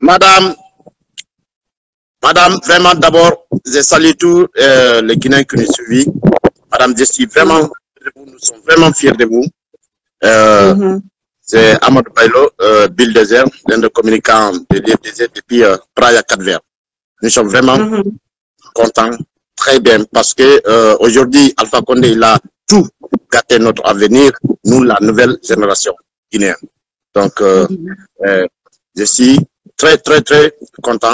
Madame, vraiment d'abord, je salue tous les Guinéens qui nous suivent. Madame, je suis vraiment, nous sommes vraiment fiers de vous. C'est Amadou Bailo, Bill Désert, l'un des communicants de l'IFDZ depuis Praia Cap-Vert. Nous sommes vraiment contents, très bien, parce que aujourd'hui, Alpha Condé, il a tout gâté notre avenir, nous, la nouvelle génération guinéenne. Donc, je suis très, très, très content.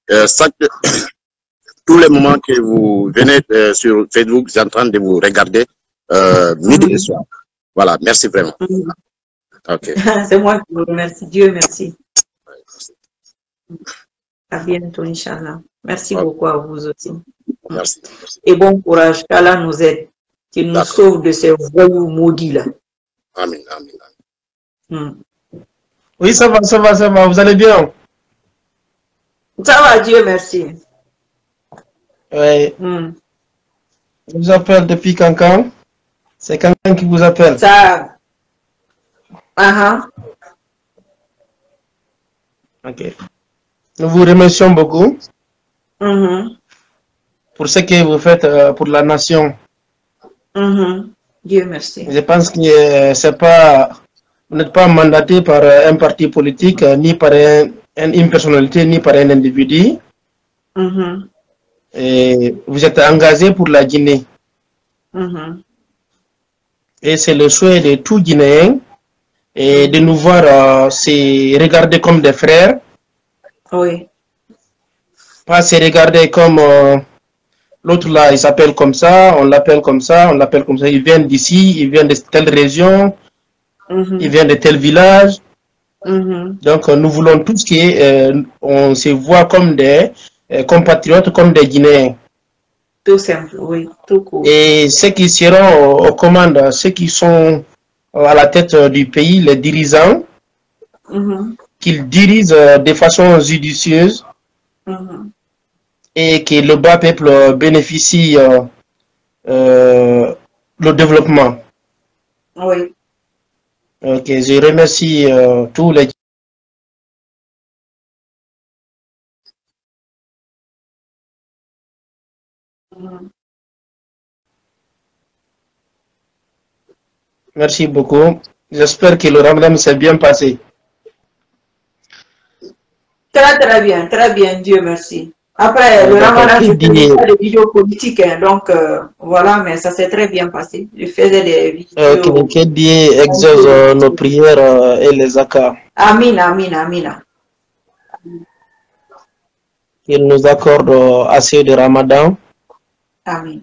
Tous les moments que vous venez sur Facebook, j'ai en train de vous regarder midi et soir. Voilà, merci vraiment. Okay. C'est moi qui vous remercie. Dieu merci. À bientôt, Inch'Allah. Merci beaucoup à vous aussi. Merci. Et bon courage. Qu'Allah nous aide. Qu'il nous sauve de ces voyous maudits-là. Amen, amen. Oui, ça va, ça va, ça va. Vous allez bien? Ça va, Dieu merci. Oui. Je vous appelle depuis Cancan. C'est Cancan qui vous appelle. Ça. Ok. Nous vous remercions beaucoup pour ce que vous faites pour la nation. Dieu merci. Je pense que c'est pas, vous n'êtes pas mandaté par un parti politique, ni par une personnalité, ni par un individu. Et vous êtes engagé pour la Guinée. Et c'est le souhait de tout Guinéen et de nous voir se regarder comme des frères. Oui. Pas se regarder comme l'autre là, il s'appelle comme ça, on l'appelle comme ça, on l'appelle comme ça. Il vient d'ici, il vient de telle région, il vient de tel village. Donc nous voulons tous qu'on se voit comme des compatriotes, comme des Guinéens. Tout simple, oui, tout court. Et ceux qui seront aux commandes, ceux qui sont à la tête du pays, les dirigeants, qu'ils dirigent de façon judicieuse et que le bas peuple bénéficie le développement. Oui. Ok, je remercie tous les. Merci beaucoup. J'espère que le Ramadan s'est bien passé. Très bien, Dieu merci. Après, le Ramadan, je faisais des vidéos politiques, hein, donc voilà, mais ça s'est très bien passé. Je faisais des vidéos. Que Dieu exauce nos prières et les zakats. Amin, amin, amin. Qu'il nous accorde assez de Ramadan. Amin.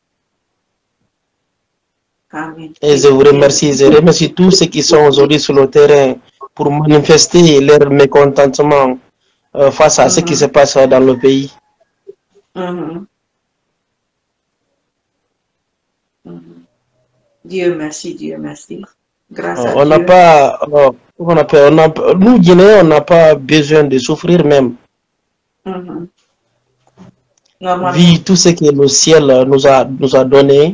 Amin. Et je vous remercie. Je remercie tous ceux qui sont aujourd'hui sur le terrain pour manifester leur mécontentement face à ce qui se passe dans le pays. Dieu merci, Dieu merci. Grâce à on Dieu. N'a pas, nous, Guinéens, on n'a pas besoin de souffrir même. Vu tout ce que le ciel nous a donné,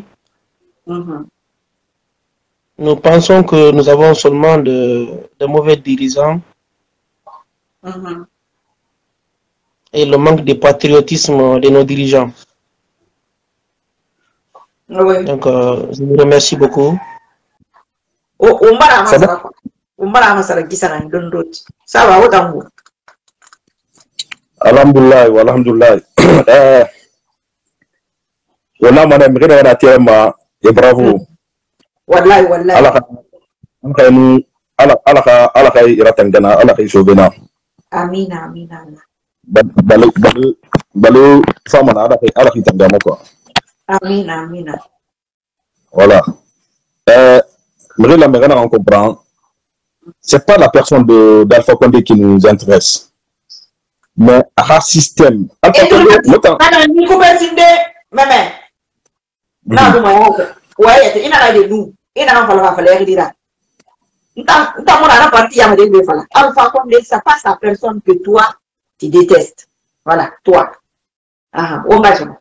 nous pensons que nous avons seulement de mauvais dirigeants et le manque de patriotisme de nos dirigeants. Oui. Donc, je vous remercie beaucoup. Alhamdulillah, alhamdulillah. Wala mana mgena wana tema e bravo. Wallahi wallahi. Ala kay iratangana, ala kay sobena. Amin amin amin. Balu sama na ala kay tangama quoi. Amin amin. Voilà. Mgena on comprend. C'est pas la personne d'Alpha Condé qui nous intéresse. Mais un système. Alpha Condé, Alpha Condé, c'est pas sa personne que toi, tu détestes. Voilà, toi. On va jouer.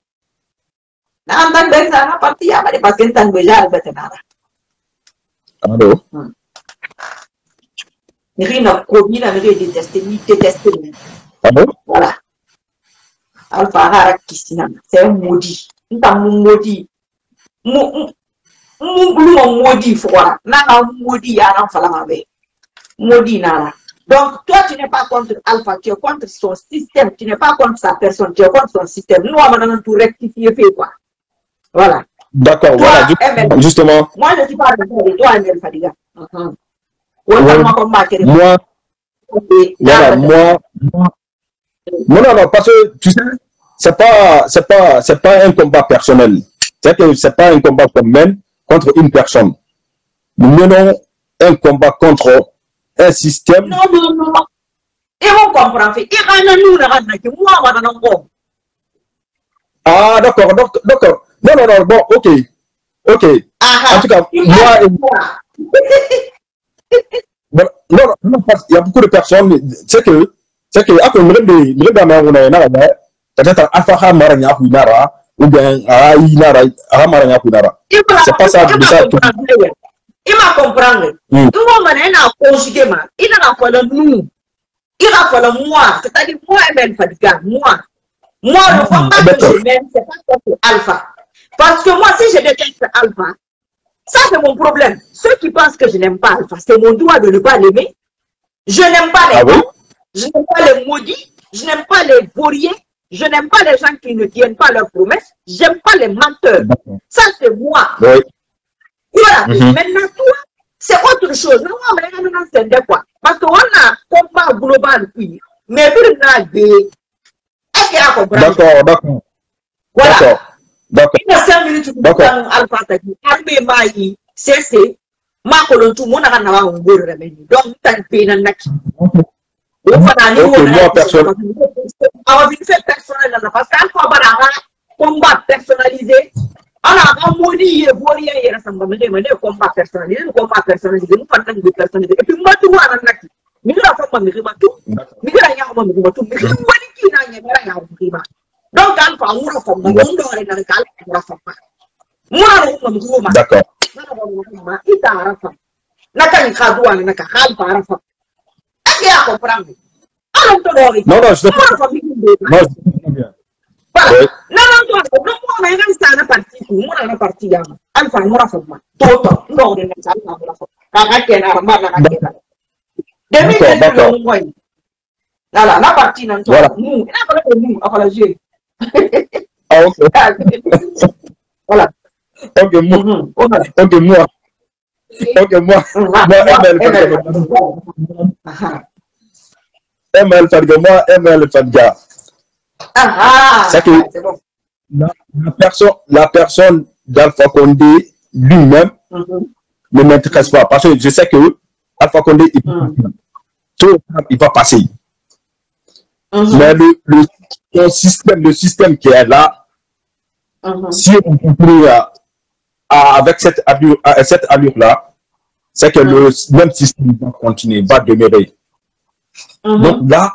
Allô? Rina Kobi n'a détesté, ni détesté. Ah bon? Voilà. Alpha Harakisina, c'est un maudit. Nous avons maudit. Nous maudit froid. Nous avons maudit Yaran Falamabe. Maudit Nara. Donc, toi, tu n'es pas contre Alpha, tu es contre son système. Tu n'es pas contre sa personne, tu es contre son système. Nous, on va tout rectifier, quoi. Voilà. D'accord, voilà. Justement. Moi, je ne suis pas d'accord de toi, Emel Fadiga. Moi, voilà, moi. Non, parce que, tu sais, c'est pas un combat personnel. C'est que c'est pas un combat qu'on mène contre une personne. Nous menons un combat contre un système. Non. Et on comprend. Ah, d'accord. Non, bon, ok. En tout cas, non, parce qu'il y a beaucoup de personnes, c'est que, après, peut-être Alpha Maranya Hunara, ou bien Aïnara, Maranya. C'est pas ça, il m'a compris. Tout le monde a conjugué, il a fallu nous. Il a fallu moi, c'est-à-dire moi, Emel Fadiga, moi. Moi, le combat que je mène, c'est pas contre Alpha. Parce que moi, si je déteste Alpha, ça c'est mon problème. Ceux qui pensent que je n'aime pas Alpha, c'est mon droit de ne pas l'aimer. Je n'aime pas les gens, je n'aime pas les maudits, je n'aime pas les vauriers, je n'aime pas les gens qui ne tiennent pas leurs promesses, j'aime pas les menteurs. Ça c'est moi. Oui. Voilà. Maintenant, toi, c'est autre chose. Non, c'est quoi? Parce qu'on a combat global, mais pour une D'accord. Voilà. D'accord. Il y a 5 minutes pour Alpha Taki. Armée Maï, c'est Makolon, tout le monde a un bon remède. Donc, tu as une peine. Moi, personne. On fait personnel parce qu'Alpha Barara, combat personnalisé. Alors, on maudit et vaurien, il y a un combat personnalisé. Nous parlons de personnalisé. Et puis, moi, tu vois, on a un mais nous avons pas mis tout. Mais nous avons mis tout. Mais nous avons mis tout. Donc, Alpha, nous avons mis tout. Nous avons mis tout. D'accord. Il t'a Alpha. Naka ni kadou ani naka Alpha Alpha. Est-ce qu'il y a comprendre? Alors, non, je sais pas. Non, je comprends bien. Voilà. Non, moi, on a parti. Moi, on a parti. Alpha, nous avons mis tout. Non, on a mis tout. D'accord. Voilà, la partie dans voilà. Nous, nous, à la jeu. Ah, ok. Voilà. Ok, moi. ML Fadiga. C'est que la personne d'Alpha Condé lui-même ne m'intéresse pas. Parce que je sais que Alpha Condé, il va passer. Mais le système qui est là, si on continue avec cette allure-là, c'est que le même système va continuer, va demeurer. Donc là,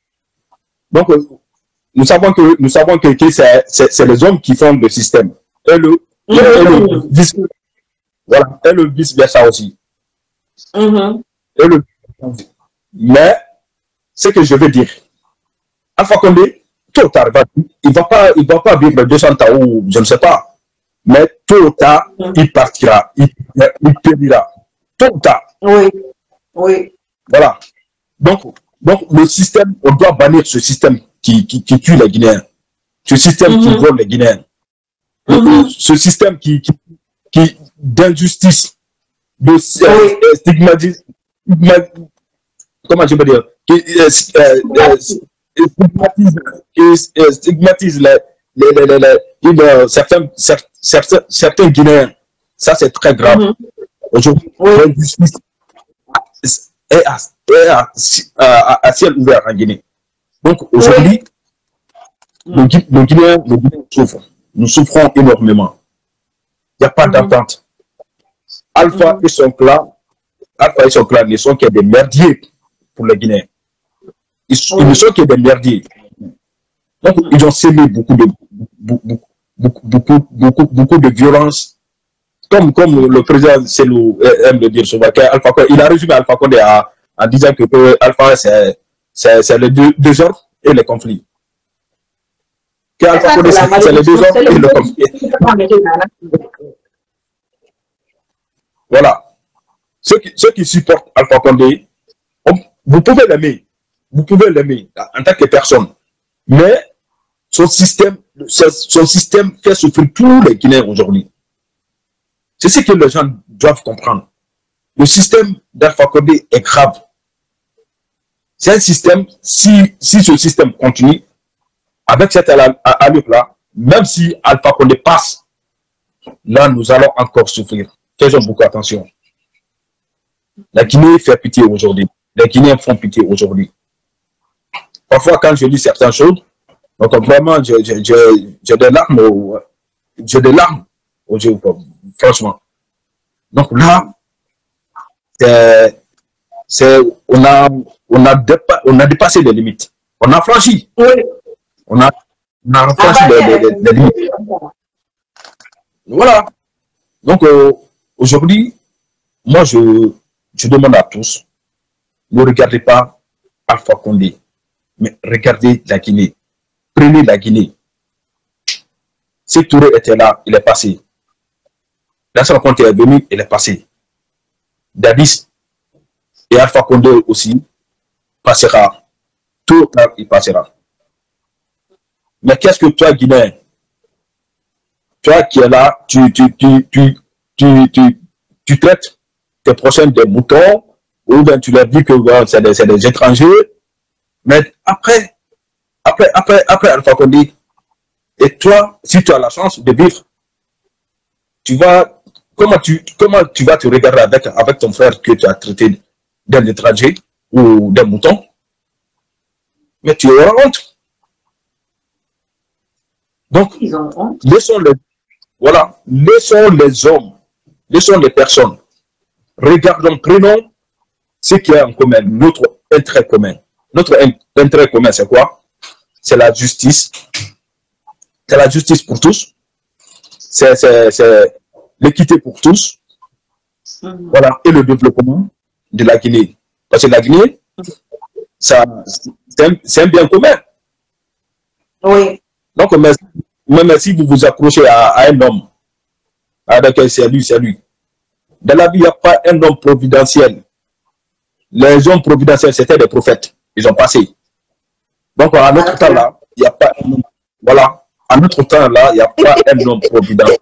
nous savons que c'est les hommes qui font le système. Et le vice-versa aussi. Mais, ce que je veux dire, Alpha Condé, tôt ou tard, il va pas vivre 200 ans ou je ne sais pas. Mais tôt ou tard, il partira, il périra. Tôt ou tard. Oui. Voilà. Donc le système, on doit bannir ce système qui tue les Guinéens. Ce système qui vole les Guinéens. Ce système qui d'injustice, de stigmatise, comment je peux dire, qui stigmatise certains Guinéens. Ça, c'est très grave. Aujourd'hui, l'injustice est à ciel ouvert en Guinée. Donc, aujourd'hui, nos Guinéens souffrent. Nous souffrons énormément. Il n'y a pas d'entente. Alpha et son clan ne sont que des merdiers pour les Guinéens. Ils ne sont que des merdiers. Donc, ils ont sémé beaucoup de violence. Comme le président Selou aime le dire souvent, il a résumé Alpha Condé en disant que Alpha, c'est le désordre et les conflits. Que Alpha Condé, c'est les deux hommes et le conflit. Voilà. Ceux qui supportent Alpha Condé, vous pouvez l'aimer. Vous pouvez l'aimer en tant que personne. Mais son système fait souffrir tous les Guinéens aujourd'hui. C'est ce que les gens doivent comprendre. Le système d'Alpha Condé est grave. C'est un système, si ce système continue, avec cette allure-là, même si Alpha Condé passe, là, nous allons encore souffrir. Faisons beaucoup attention. La Guinée fait pitié aujourd'hui. Les Guinéens font pitié aujourd'hui. Parfois, quand je lis certaines choses, donc vraiment, j'ai des larmes, aux yeux, franchement. Donc là, on a dépassé les limites. On a franchi. Oui. On a franchi les limites. Voilà. Donc, aujourd'hui, moi, je demande à tous, ne regardez pas Alpha Condé, mais regardez la Guinée. Prenez la Guinée. Si Touré était là, il est passé. Lassana Conté est venu, il est passé. Dadis et Alpha Condé aussi passera. Tout il passera. Mais qu'est-ce que toi, Guinéen, toi qui es là, tu traites tes prochains des moutons, ou bien tu leur dis que c'est des étrangers, mais après Alpha Condé, et toi, si tu as la chance de vivre, comment tu vas te regarder avec ton frère que tu as traité d'un étranger ou d'un mouton? Mais tu auras honte. Donc, laissons les hommes, laissons les personnes. Regardons, prenons ce qui est en commun, notre intérêt commun. Notre intérêt commun, c'est quoi? C'est la justice. C'est la justice pour tous. C'est l'équité pour tous. Voilà. Et le développement de la Guinée. Parce que la Guinée, c'est un bien commun. Oui. Donc, même si vous vous accrochez à un homme, avec c'est lui. Dans la vie, il n'y a pas un homme providentiel. Les hommes providentiels, c'était des prophètes. Ils ont passé. Donc, à notre temps là, il n'y a pas un homme. Voilà. À notre temps là, il n'y a pas un homme providentiel.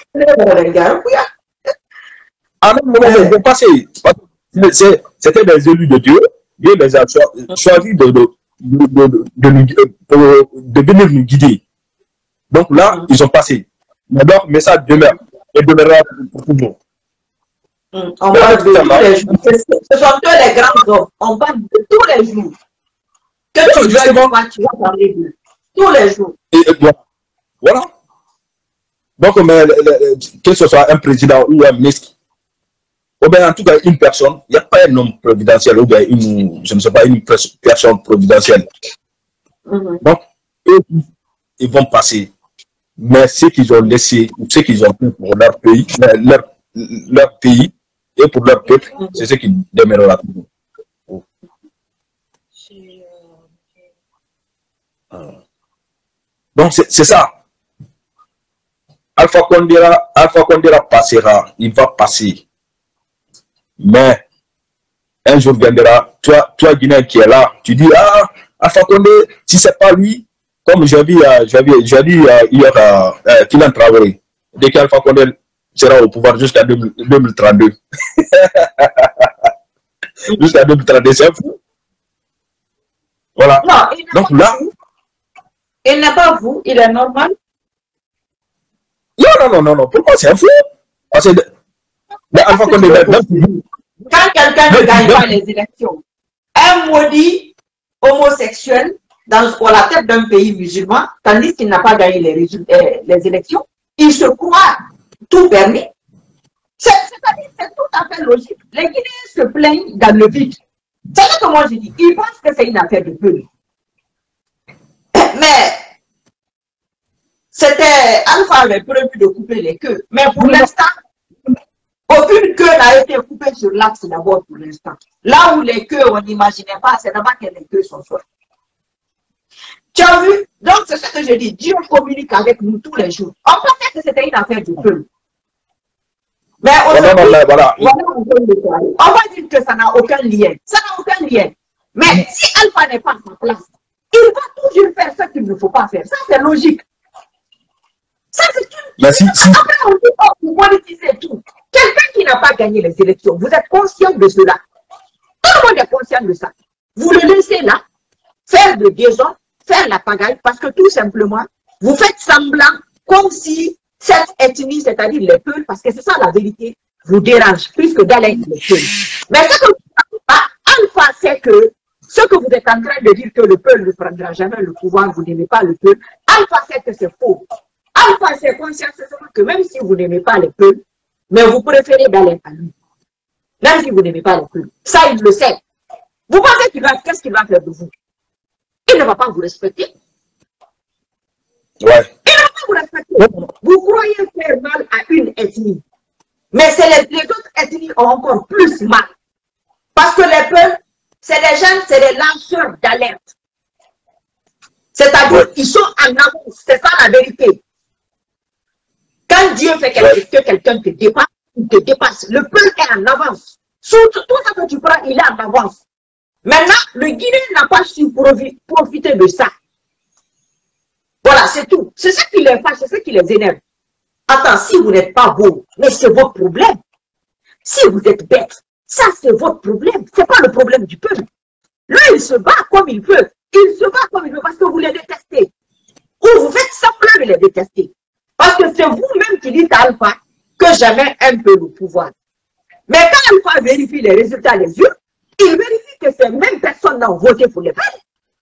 À notre moment, ils ont passé. C'était des élus de Dieu. Dieu les a choisis de venir nous guider. Donc là, ils ont passé. Mais leur message demeure. Et demeurera pour toujours. On parle de tous les jours. Ce sont eux les grands hommes. On parle de tous les jours. Que tu veux, tu vas parler d'eux. Tous les jours. Et voilà. Donc, que ce soit un président ou un ministre, ou bien en tout cas une personne, il n'y a pas un homme providentiel ou bien je ne sais pas, une personne providentielle. Donc, eux, ils vont passer. Mais ce qu'ils ont laissé, ce qu'ils ont fait pour leur pays, leur pays et pour leur peuple, c'est ce qui demeurera toujours. Donc, c'est ça. Alpha Condé passera, il va passer. Mais un jour viendra, toi Guinéen qui est là, tu dis, Alpha Condé, si c'est pas lui, comme j'ai dit hier Kylian Traoré, dès qu'Alpha Condé sera au pouvoir jusqu'à 2032. Jusqu'à 2032, c'est fou. Voilà. Non, donc là, il n'est pas vous, il est normal. Non. Pourquoi c'est un fou? Parce que Alpha Condé, quand quelqu'un ne gagne pas les élections, un maudit homosexuel dans la tête d'un pays musulman, tandis qu'il n'a pas gagné les élections, il se croit tout permis. C'est-à-dire c'est tout à fait logique. Les Guinéens se plaignent dans le vide. C'est ce que moi je dis. Ils pensent que c'est une affaire de peu. Mais c'était Alpha avait prévu de couper les queues. Mais pour l'instant, aucune queue n'a été coupée sur l'axe d'abord pour l'instant. Là où les queues, on n'imaginait pas, c'est d'abord que les queues sont sorties. Tu as vu? Donc, c'est ce que je dis. Dieu communique avec nous tous les jours. On pensait que c'était une affaire du peuple. Mais aujourd'hui, voilà, on va dire que ça n'a aucun lien. Ça n'a aucun lien. Mais si Alpha n'est pas à sa place, il va toujours faire ce qu'il ne faut pas faire. Ça, c'est logique. Ça, c'est une... Après, on dit, oh, vous politisez tout. Quelqu'un qui n'a pas gagné les élections, vous êtes conscient de cela. Tout le monde est conscient de ça. Vous le laissez là, faire de désordre, faire la pagaille, parce que tout simplement, vous faites semblant comme si cette ethnie, c'est-à-dire les Peuls, parce que c'est ça la vérité, vous dérange plus que d'aller les Peuls. Mais ce que vous ne savez pas, Alpha, c'est que ce que vous êtes en train de dire que le Peul ne prendra jamais le pouvoir, vous n'aimez pas le Peul, Alpha, c'est que c'est faux. Alpha, c'est conscient que même si vous n'aimez pas les Peuls, mais vous préférez d'aller à lui. Même si vous n'aimez pas les Peuls. Ça, il le sait. Vous pensez qu'il va, qu'est-ce qu'il va faire de vous? Il ne va pas vous respecter. Ouais. Il ne va pas vous respecter. Vous croyez faire mal à une ethnie. Mais les autres ethnies ont encore plus mal. Parce que les peuples, c'est des gens, c'est des lanceurs d'alerte. C'est-à-dire qu'ils sont en avance. C'est ça la vérité. Quand Dieu fait que quelqu'un te dépasse, il te dépasse. Le peuple est en avance. Tout ce que tu prends, il est en avance. Maintenant, le Guinéen n'a pas su profiter de ça. Voilà, c'est tout. C'est ce qui les fâche, c'est ce qui les énerve. Attends, si vous n'êtes pas beau, mais c'est votre problème. Si vous êtes bête, ça c'est votre problème. Ce n'est pas le problème du peuple. Lui, il se bat comme il peut. Il se bat comme il veut parce que vous les détestez. Ou vous faites semblant de les détester. Parce que c'est vous-même qui dites à Alpha que jamais un peu le pouvoir. Mais quand Alpha vérifie les résultats des urnes, il vérifie que ces mêmes personnes ont voté pour les peuples.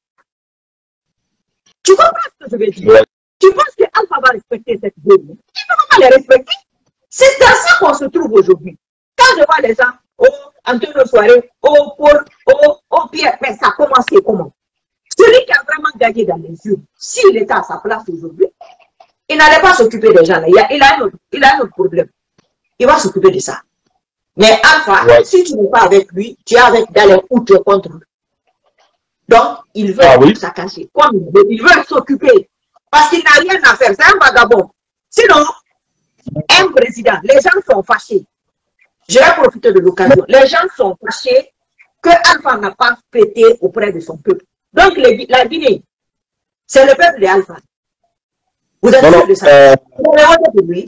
Tu comprends ce que je veux dire? Ouais. Tu penses que Alpha va respecter cette vérité? Il ne va pas les respecter. C'est dans ça qu'on se trouve aujourd'hui. Quand je vois les gens, oh, Antonio Soirée, oh, Paul, oh, Pierre, mais ça a commencé comment? Celui qui a vraiment gagné dans les urnes, s'il était à sa place aujourd'hui, il n'allait pas s'occuper des gens là. Il a un autre problème. Il va s'occuper de ça. Mais Alpha, si tu n'es pas avec lui, tu es avec d'aller ou tu es contre lui. Donc, il veut s'accacher. Comme il veut s'occuper. Parce qu'il n'a rien à faire. C'est un vagabond. Sinon, un président, les gens sont fâchés. Je vais profiter de l'occasion. Les gens sont fâchés que Alpha n'a pas pété auprès de son peuple. Donc, la Guinée, c'est le peuple d'Alpha. Vous êtes sûr de ça? Vous avez voté pour lui.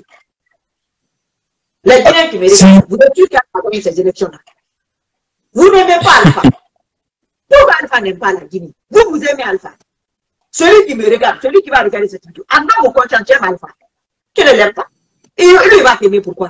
Les Guinéens qui méritent, vous êtes sûr qu'il a gagné ces élections-là. Vous n'aimez pas Alpha. Pourquoi Alpha n'aime pas la Guinée? Vous aimez Alpha. Celui qui me regarde, celui qui va regarder cette vidéo, en tant que conscient, tu aimes Alpha. Tu ne l'aimes pas. Et lui, il va t'aimer pourquoi?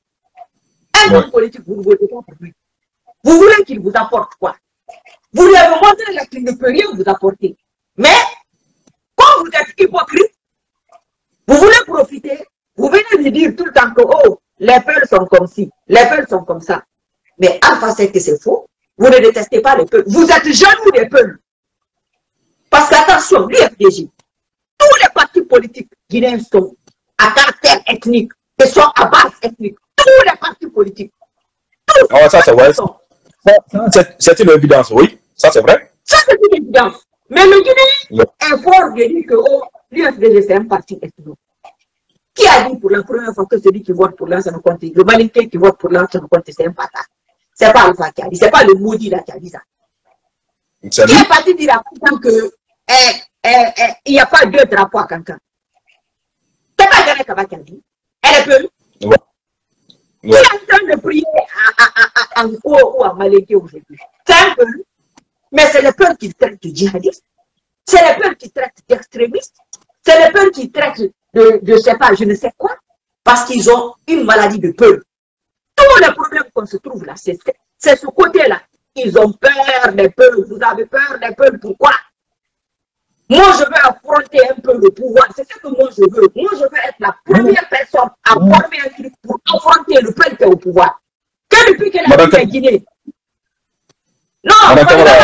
Un homme politique, vous ne votez pas pour lui. Vous voulez qu'il vous apporte quoi? Vous lui avez montré qu'il ne peut rien vous apporter. Mais, quand vous êtes hypocrite, vous voulez profiter, vous venez lui dire tout le temps que, oh, les peuples sont comme ci, les peuples sont comme ça. Mais Alpha sait que c'est faux. Vous ne détestez pas les peuples. Vous êtes jaloux des peuples. Parce qu'attention, l'UFDG, tous les partis politiques guinéens sont à caractère ethnique, et sont à base ethnique. Tous les partis politiques. Tous ça c'est vrai. C'est une évidence, oui. Ça c'est vrai. Ça c'est une évidence. Mais le Guinéen est fort de dire que oh, l'UFDG c'est un parti ethnique. Qui a dit pour la première fois que celui qui vote pour l'un, ça ne compte? Le Malinké qui vote pour l'un, ça ne compte, c'est un bâtard. C'est pas Alpha qui a dit, c'est pas le maudit là qui a dit ça. Qui est parti dire à quelqu'un que il n'y a pas deux drapeaux à quelqu'un. C'est pas Gane Kaba qui a dit. Elle est peu. Qui est en train de prier à Nko ou à Malinké aujourd'hui? C'est un peu. Mais c'est le peuple qui traite de djihadistes. C'est le peuple qui traite d'extrémistes. C'est le peuple qui traite de sais pas, je ne sais quoi. Parce qu'ils ont une maladie de peuple. Tous les problèmes qu'on se trouve là, c'est ce côté-là. Ils ont peur des peuples. Vous avez peur des peuples. Pourquoi? Moi, je veux affronter un peu le pouvoir. C'est ce que moi, je veux. Moi, je veux être la première personne à former un truc pour affronter le peuple qui est au pouvoir. Que depuis que la Guinée est Guinée. Non, que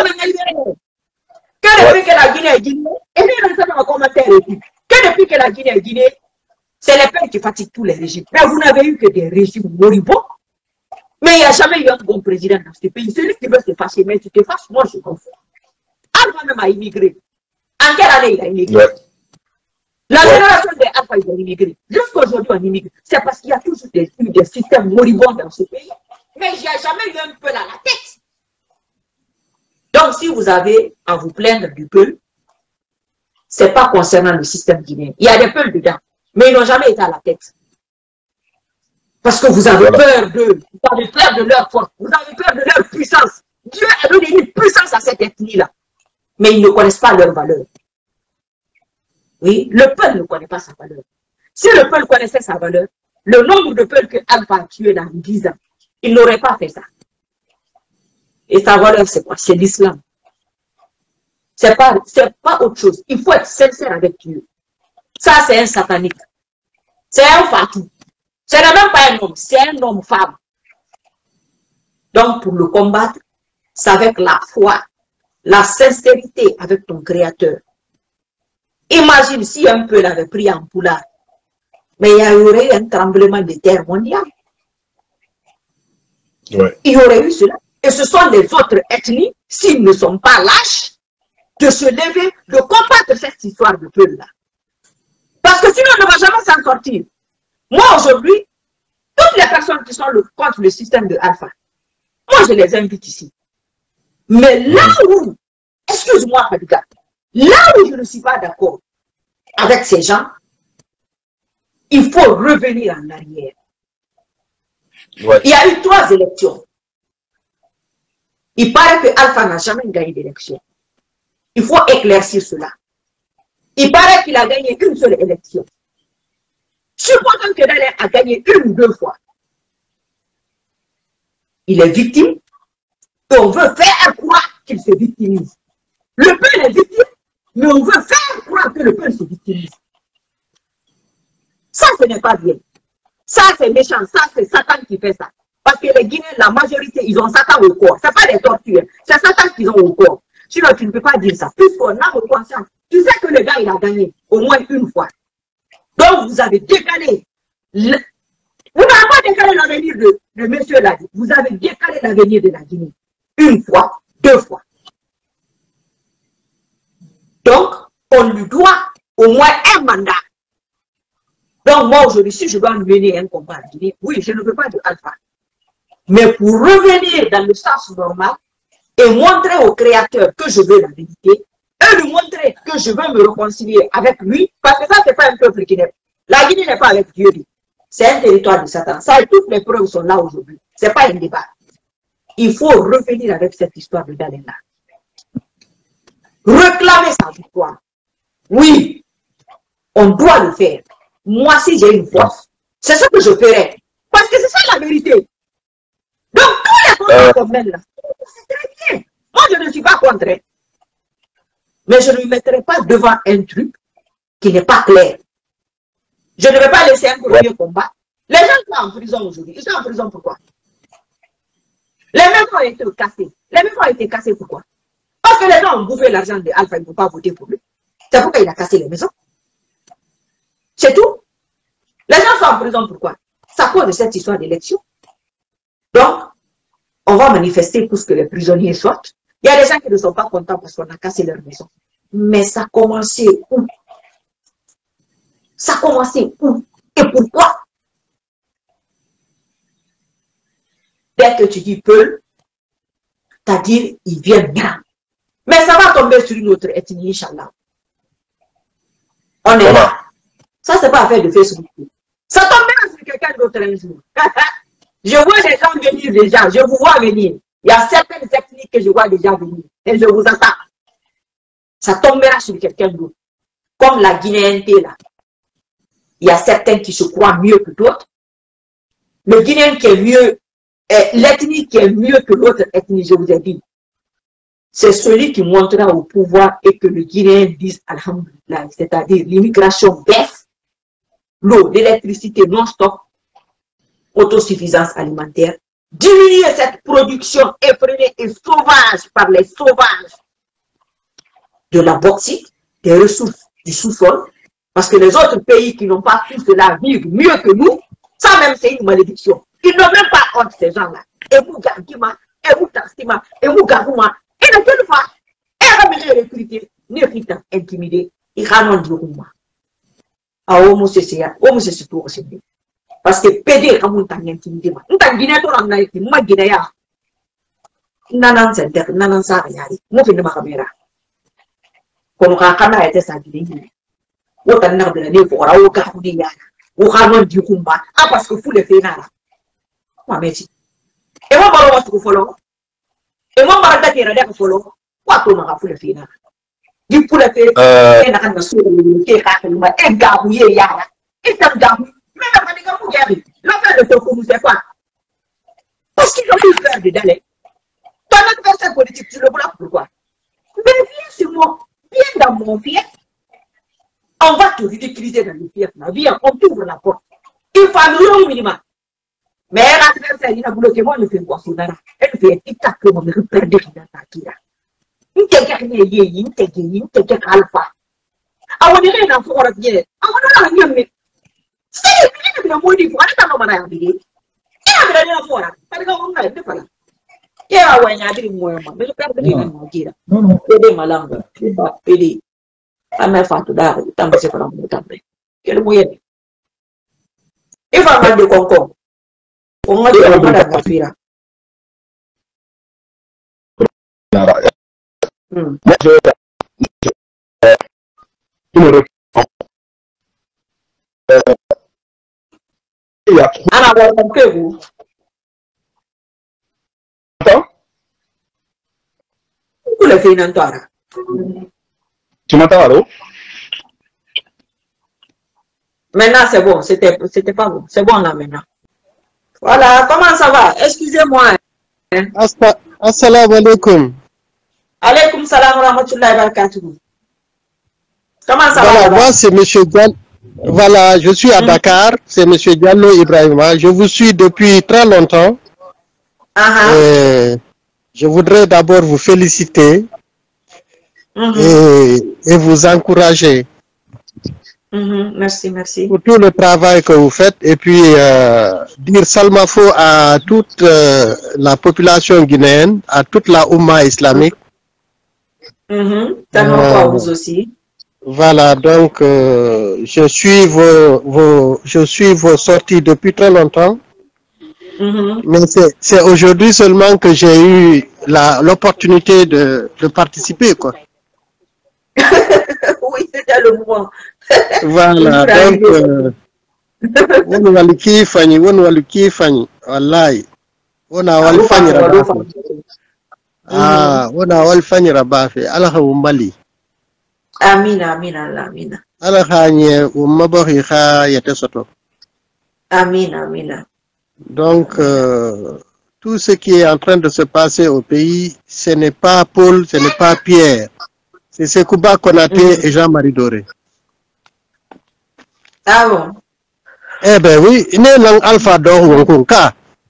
depuis que la Guinée est Guinée. Et puis, il y a un commentaire. Que depuis que la Guinée est Guinée, c'est les peuples qui fatiguent tous les régimes. Mais vous n'avez eu que des régimes moribonds. Mais il n'y a jamais eu un bon président dans ce pays. Celui qui veut se fâcher, mais tu te fâches, moi je m'en fous. Alpha même a immigré. En quelle année il a immigré? La génération des Alpha, ils ont immigré. Jusqu'aujourd'hui, on immigre. C'est parce qu'il y a toujours des systèmes moribonds dans ce pays. Mais il n'y a jamais eu un Peul à la tête. Donc, si vous avez à vous plaindre du Peul, ce n'est pas concernant le système guinéen. Il y a des Peuls dedans, mais ils n'ont jamais été à la tête. Parce que vous avez peur d'eux, vous avez peur de leur force, vous avez peur de leur puissance. Dieu a donné une puissance à cette ethnie-là. Mais ils ne connaissent pas leur valeur. Oui, le Peul ne connaît pas sa valeur. Si le Peul connaissait sa valeur, le nombre de Peuls que Alpha a tué dans 10 ans, il n'aurait pas fait ça. Et sa valeur, c'est quoi? C'est l'islam. C'est pas autre chose. Il faut être sincère avec Dieu. Ça, c'est un satanique. C'est un fatou. Ce n'est même pas un homme, c'est un homme-femme. Donc, pour le combattre, c'est avec la foi, la sincérité avec ton Créateur. Imagine si un peu l'avait pris en poulard, mais il y aurait eu un tremblement de terre mondial. Ouais. Il y aurait eu cela. Et ce sont les autres ethnies, s'ils ne sont pas lâches, de se lever, de combattre cette histoire de Peul-là. Parce que sinon, on ne va jamais s'en sortir. Moi, aujourd'hui, toutes les personnes qui sont contre le système de Alpha, moi, je les invite ici. Mais là où, excuse-moi, Fadiga, là où je ne suis pas d'accord avec ces gens, il faut revenir en arrière. Ouais. Il y a eu 3 élections. Il paraît que Alpha n'a jamais gagné d'élection. Il faut éclaircir cela. Il paraît qu'il a gagné une seule élection. Supposons que Dalin a gagné 1 ou 2 fois. Il est victime et on veut faire croire qu'il se victimise. Le peuple est victime, mais on veut faire croire que le peuple se victimise. Ça, ce n'est pas bien. Ça, c'est méchant. Ça, c'est Satan qui fait ça. Parce que les Guinéens, la majorité, ils ont Satan au corps. Ce n'est pas des tortures. C'est Satan qu'ils ont au corps. Sinon, tu ne peux pas dire ça. Puisqu'on a conscience. Tu sais que le gars, il a gagné au moins 1 fois. Donc, vous avez décalé. Vous n'avez pas décalé l'avenir de monsieur là. Vous avez décalé l'avenir de la Guinée. 1 fois, 2 fois. Donc, on lui doit au moins un mandat. Donc, moi, aujourd'hui, si je dois mener un combat à Guinée, oui, je ne veux pas de Alpha. Mais pour revenir dans le sens normal et montrer au Créateur que je veux la vérité, et lui montrer que je veux me réconcilier avec lui, parce que ça, ce n'est pas un peuple qui n'est. La Guinée n'est pas avec Dieu. C'est un territoire de Satan. Ça, et toutes les preuves sont là aujourd'hui. Ce n'est pas un débat. Il faut revenir avec cette histoire de Dalena. Réclamer sa victoire. Oui, on doit le faire. Moi, si j'ai une force, c'est ce que je ferai. Parce que c'est ça la vérité. Donc, tous les problèmes là, c'est très bien. Moi, je ne suis pas contre. Mais je ne me mettrai pas devant un truc qui n'est pas clair. Je ne vais pas laisser un premier combat. Les gens sont en prison aujourd'hui. Ils sont en prison pourquoi? Les maisons ont été cassées. Les maisons ont été cassées pourquoi? Parce que les gens ont bouffé l'argent de Alpha, ils ne vont pas voter pour lui. C'est pourquoi il a cassé les maisons. C'est tout. Les gens sont en prison pourquoi? C'est à cause de cette histoire d'élection. Donc, on va manifester pour que les prisonniers sortent. Il y a des gens qui ne sont pas contents parce qu'on a cassé leur maison. Mais ça a commencé où? Ça a commencé où? Et pourquoi? Dès que tu dis Peul, c'est-à-dire, il vient bien. Mais ça va tomber sur une autre ethnie, Inch'Allah. On est là. Ça, c'est pas affaire de Facebook. Ça tombe bien sur quelqu'un d'autre un jour. Je vois les gens venir déjà. Je vous vois venir. Il y a certaines techniques que je vois déjà venir. Et je vous attends. Ça tombera sur quelqu'un d'autre. Comme la Guinéenne là. Il y a certains qui se croient mieux que d'autres. Le Guinéen qui est mieux, l'ethnie qui est mieux que l'autre ethnie, je vous ai dit. C'est celui qui montera au pouvoir et que le Guinéen dise Alhamdulillah. C'est-à-dire l'immigration baisse, l'eau, l'électricité non-stop, autosuffisance alimentaire, diminuer cette production effrénée et sauvage par les sauvages de la bauxite, des ressources du sous-sol, parce que les autres pays qui n'ont pas tout cela vivent mieux que nous, ça même c'est une malédiction. Ils n'ont même pas honte ces gens-là. Et vous Gangima, et vous Tarsima, et vous Gagouma, et de quelle fois, et vous recruter. ni kita intimider il canon du kuma a homo c'est tout aussi parce que PD comme t'as intimider ma t'as guiné to na ma guiné ya nanan center nanan sa yari mo fi ma kamera kono ka kana ete sa guiné wo tan na de ne fo ra wo ka hudi ya wo canon du kuma ah parce que fou le fait na ma metti e mo baro wasu follow e mo baraka tira de follow wato ma fou le fait na di pula pe e na kan so ke ka ka ma e gabu ye yara e tam gabu mais la maniga pour guérir la fin de ce coup c'est quoi parce qu'ils ont eu peur de d'aller ton adversaire politique tu le vois pourquoi mais viens sur moi viens dans mon pied on va te ridiculiser dans le pied viens on t'ouvre la porte il faut un minimum mais l'adversaire il a bloqué moi le fait quoi son dara elle fait tic-tac que moi me perdre dans ta kira inte alpha awoni rena fora je awona nyame sai bili na modi fora ta no mana bili ina bili na fora pare ko ngai de fala ya wanya diri moyo ma me perde ni na gira ede malanga ba pedi ama fatu da tambe se fara mo tambe kele moyeni e fa ma de konko o ngadi o mara kafira Ana buon pegu. Tu le fai ancora? Tu m'entends, allô? Maintenant c'est bon, c'était pas bon. C'est bon là maintenant. Voilà, comment ça va? Excusez-moi. Assalamu alaikum. Alaykoum salam wa rahmatullahi wa barakatuh. Comment ça va? Moi c'est monsieur Diallo. Voilà, je suis à Dakar, c'est monsieur Diallo Ibrahima. Je vous suis depuis très longtemps. Je voudrais d'abord vous féliciter et vous encourager. Merci. Pour tout le travail que vous faites et puis dire salmafo à toute la population guinéenne, à toute la Oumma islamique. Vous aussi. Voilà, donc je suis vos sorties depuis très longtemps. Mais c'est aujourd'hui seulement que j'ai eu l'opportunité de participer, quoi. Oui, c'était le moment. Voilà, donc on va le kifani, wallahi. On a wal fani rabafi. On a wal fani rabafi. Allah umbali. Amina. Allah khanye umabori kha yatesoto. Amina. Donc tout ce qui est en train de se passer au pays, ce n'est pas Paul, ce n'est pas Pierre. C'est Sekouba Konaté et Jean-Marie Doré. Ah bon? Eh ben oui, il est dans Alpha Doré.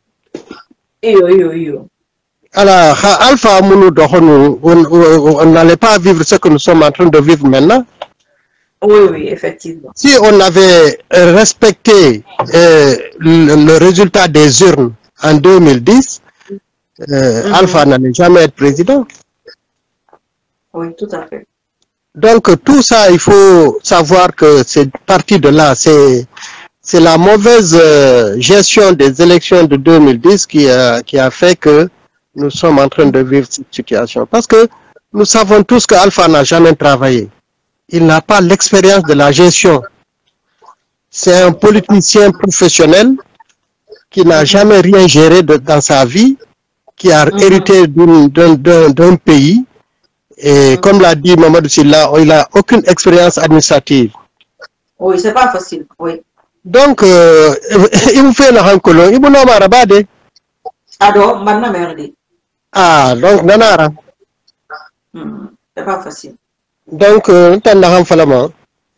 Iyo. Alors, Alpha Mounou Doré, on n'allait pas vivre ce que nous sommes en train de vivre maintenant. Oui, effectivement. Si on avait respecté le résultat des urnes en 2010, Alpha n'allait jamais être président. Oui, tout à fait. Donc tout ça, il faut savoir que c'est parti de là. C'est la mauvaise gestion des élections de 2010 qui a fait que nous sommes en train de vivre cette situation. Parce que nous savons tous que Alpha n'a jamais travaillé. Il n'a pas l'expérience de la gestion. C'est un politicien professionnel qui n'a jamais rien géré dans sa vie, qui a hérité d'un pays. Et comme l'a dit Mamadou Silla, il n'a aucune expérience administrative. Oui, c'est pas facile, oui. Donc, il vous fait le rencolon, il vous nomme à Rabade. Alors, maintenant, merde. Ah, donc, nanara. C'est pas facile. Donc, tant la renfalama.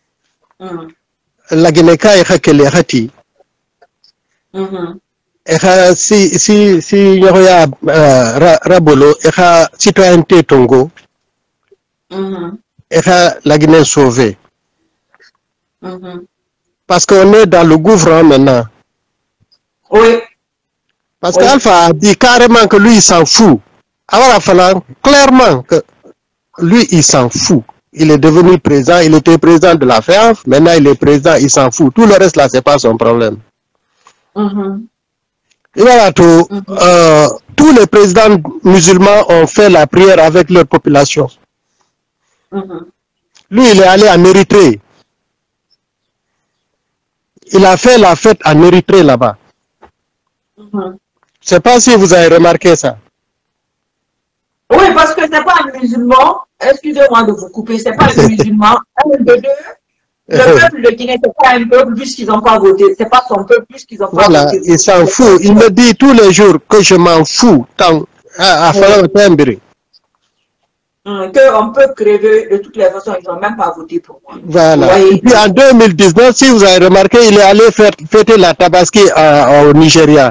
La Guinée-Ka est hakele hati. Et si il y a Rabolo, et citoyenneté Tongo. Et la Guinée sauvée. Parce qu'on est dans le gouffre maintenant. Oui. Parce qu'Alpha a dit carrément que lui, il s'en fout. Alors, il fallait clairement que lui, il s'en fout. il est devenu président, il était président de la FEAF, maintenant il est président, il s'en fout. Tout le reste là, c'est pas son problème. Et voilà tout. Tous les présidents musulmans ont fait la prière avec leur population. Lui, il est allé en Érythrée. Il a fait la fête en Érythrée là-bas. Je ne sais pas si vous avez remarqué ça. Oui, parce que ce n'est pas un musulman, excusez-moi de vous couper, ce n'est pas un musulman, un de deux. Le peuple de Guinée, ce n'est pas un peuple puisqu'ils n'ont pas voté. Ce n'est pas son peuple puisqu'ils n'ont pas voté. Voilà, il s'en fout. Il me dit tous les jours que je m'en fous. Tant à faire un timbre. Qu'on peut crever de toutes les façons, ils n'ont même pas voté pour moi. Voilà. Et puis en 2019, si vous avez remarqué, il est allé fêter la Tabaski au Nigeria.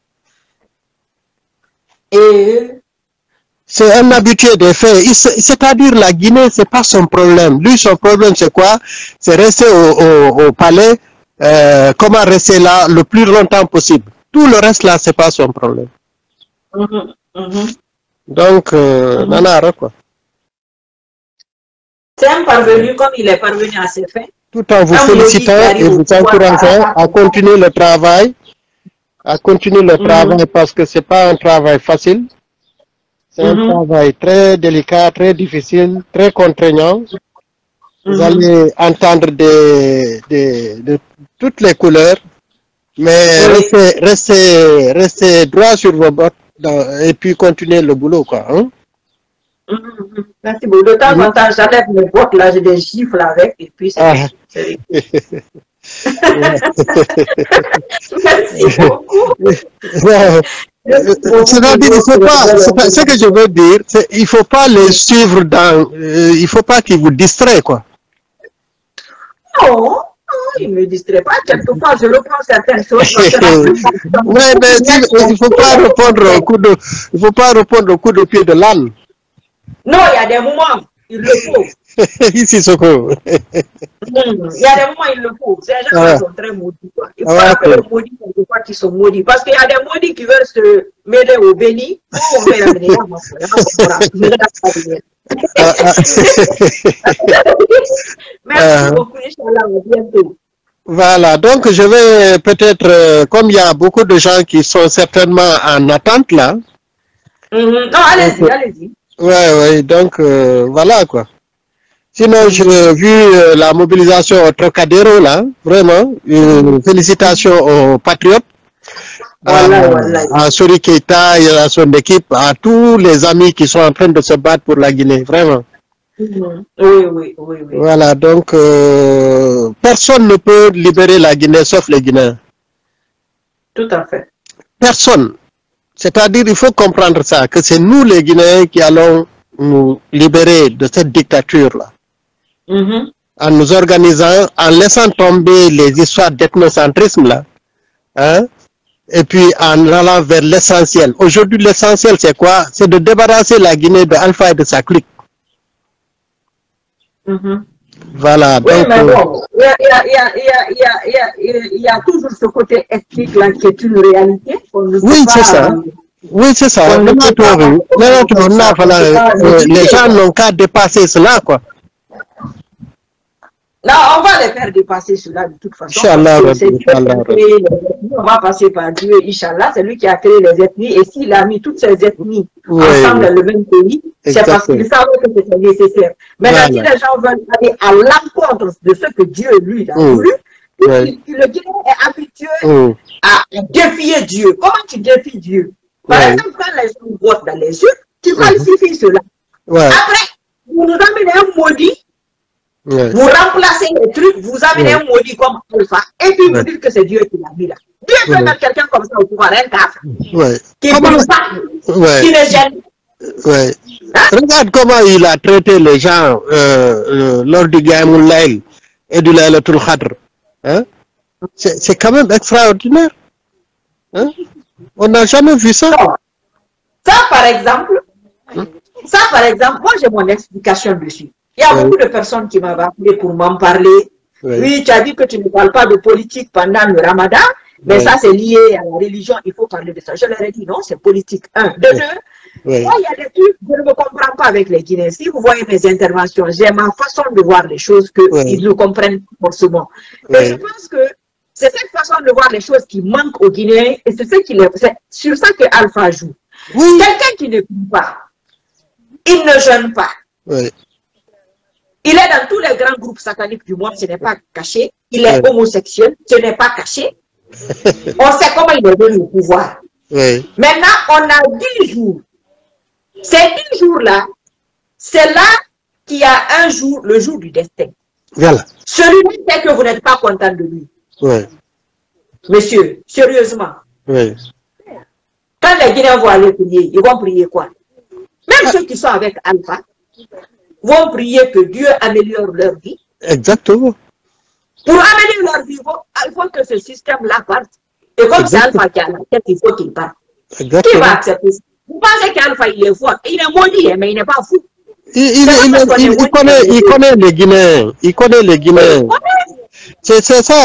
Et c'est un habitué des faits. C'est-à-dire la Guinée, c'est pas son problème. Lui, son problème, c'est quoi? C'est rester au palais, comment rester là le plus longtemps possible. Tout le reste là, c'est pas son problème. Donc, nanara quoi. C'est un parvenu comme il est parvenu à ses fins. Tout en vous félicitant et vous encourageant à continuer le travail. À continuer le travail parce que c'est pas un travail facile. C'est un travail très délicat, très difficile, très contraignant. Vous allez entendre de toutes les couleurs, mais restez droit sur vos bottes et puis continuez le boulot, quoi. Hein? Merci beaucoup. De temps en temps, j'enlève mes bottes, là, j'ai des gifles avec, et puis c'est... Merci beaucoup. C'est-à-dire, il faut pas, ce que je veux dire, il faut pas les suivre dans, il faut pas qu'ils vous distraient, quoi. Non, il ne me distrait pas. Quelquefois, je reprends certaines choses. Oui, mais il faut pas répondre au coup de pied de l'âne. Non, il y a des moments, il le faut. Ici, Soko. Il y a des moments, il le faut. Ces gens sont très maudits. Quoi. Il faut appeler les maudits quelquefois qui sont maudits. Parce qu'il y a des maudits qui veulent se mêler au béni. On va l'amener là, merci beaucoup, Inch'Allah, à bientôt. Voilà, donc je vais peut-être, comme il y a beaucoup de gens qui sont certainement en attente là. Non, allez-y, allez-y. Ouais, donc voilà quoi. Sinon, j'ai vu la mobilisation au Trocadéro là, vraiment, félicitations aux patriotes, à Sori Keita et à son équipe, à tous les amis qui sont en train de se battre pour la Guinée, vraiment. Oui. Voilà, donc personne ne peut libérer la Guinée sauf les Guinéens. Tout à fait. Personne. C'est-à-dire, il faut comprendre ça, que c'est nous les Guinéens qui allons nous libérer de cette dictature-là. En nous organisant, en laissant tomber les histoires d'ethnocentrisme là, hein, et puis en allant vers l'essentiel. Aujourd'hui, l'essentiel, c'est quoi? C'est de débarrasser la Guinée de Alpha et de sa clique. Voilà. Oui, donc, mais bon, il y a toujours ce côté ethnique là qui est une réalité. Oui, c'est ça. Oui, c'est ça. Les gens n'ont qu'à dépasser cela, quoi. Non, on va les faire dépasser cela de toute façon. Inch'Allah, on va passer par Dieu, Inch'Allah, c'est lui qui a créé les ethnies. Et s'il a mis toutes ces ethnies ensemble dans le même pays, c'est parce qu'il savait que c'était nécessaire. Maintenant, si les gens veulent aller à l'encontre de ce que Dieu lui a voulu, le Guinéen est habitué à défier Dieu. Comment tu défies Dieu? Par exemple, quand les gens votent dans les urnes, tu falsifies cela. Après, vous nous amenez un maudit. Vous remplacez les trucs, vous amenez un maudit comme Alpha, et puis vous dites que c'est Dieu qui l'a mis là. Dieu peut mettre quelqu'un comme ça au pouvoir, un cafre, qui ne pense pas, qui ne gêne. Regarde comment il a traité les gens lors du Gaïmoul Laïl et du Laylatul Khadr. Hein? C'est quand même extraordinaire. Hein? On n'a jamais vu ça. Ça, par exemple, moi j'ai mon explication dessus. Il y a beaucoup de personnes qui m'avaient appelé pour m'en parler. Oui, tu as dit que tu ne parles pas de politique pendant le Ramadan, mais ça c'est lié à la religion, il faut parler de ça. Je leur ai dit non, c'est politique. Un. De deux, Oui. Moi, il y a des trucs, je ne me comprends pas avec les Guinéens. Si vous voyez mes interventions, j'ai ma façon de voir les choses qu'ils ne comprennent pas forcément. Et je pense que c'est cette façon de voir les choses qui manque aux Guinéens et c'est sur ça que Alpha joue. Oui. Quelqu'un qui ne prie pas, il ne jeûne pas. Oui. Il est dans tous les grands groupes sataniques du monde, ce n'est pas caché. Il est homosexuel, ce n'est pas caché. On sait comment il est venu au pouvoir. Oui. Maintenant, on a 10 jours. Ces 10 jours-là, c'est là qu'il y a un jour, le jour du destin. Voilà. Celui-là, c'est que vous n'êtes pas content de lui. Oui. Monsieur, sérieusement. Oui. Quand les Guinéens vont aller prier, ils vont prier quoi? Même ceux qui sont avec Alpha vont prier que Dieu améliore leur vie. Exactement. Pour améliorer leur vie, il faut que ce système-là parte. Et comme c'est Alpha qui a la tête, il faut qu'il parte. Exactement. Qui va accepter ça? Vous pensez qu'Alpha, il est fort? Il est maudit, mais il n'est pas fou. Il connaît les Guinéens. Il connaît les Guinéens. C'est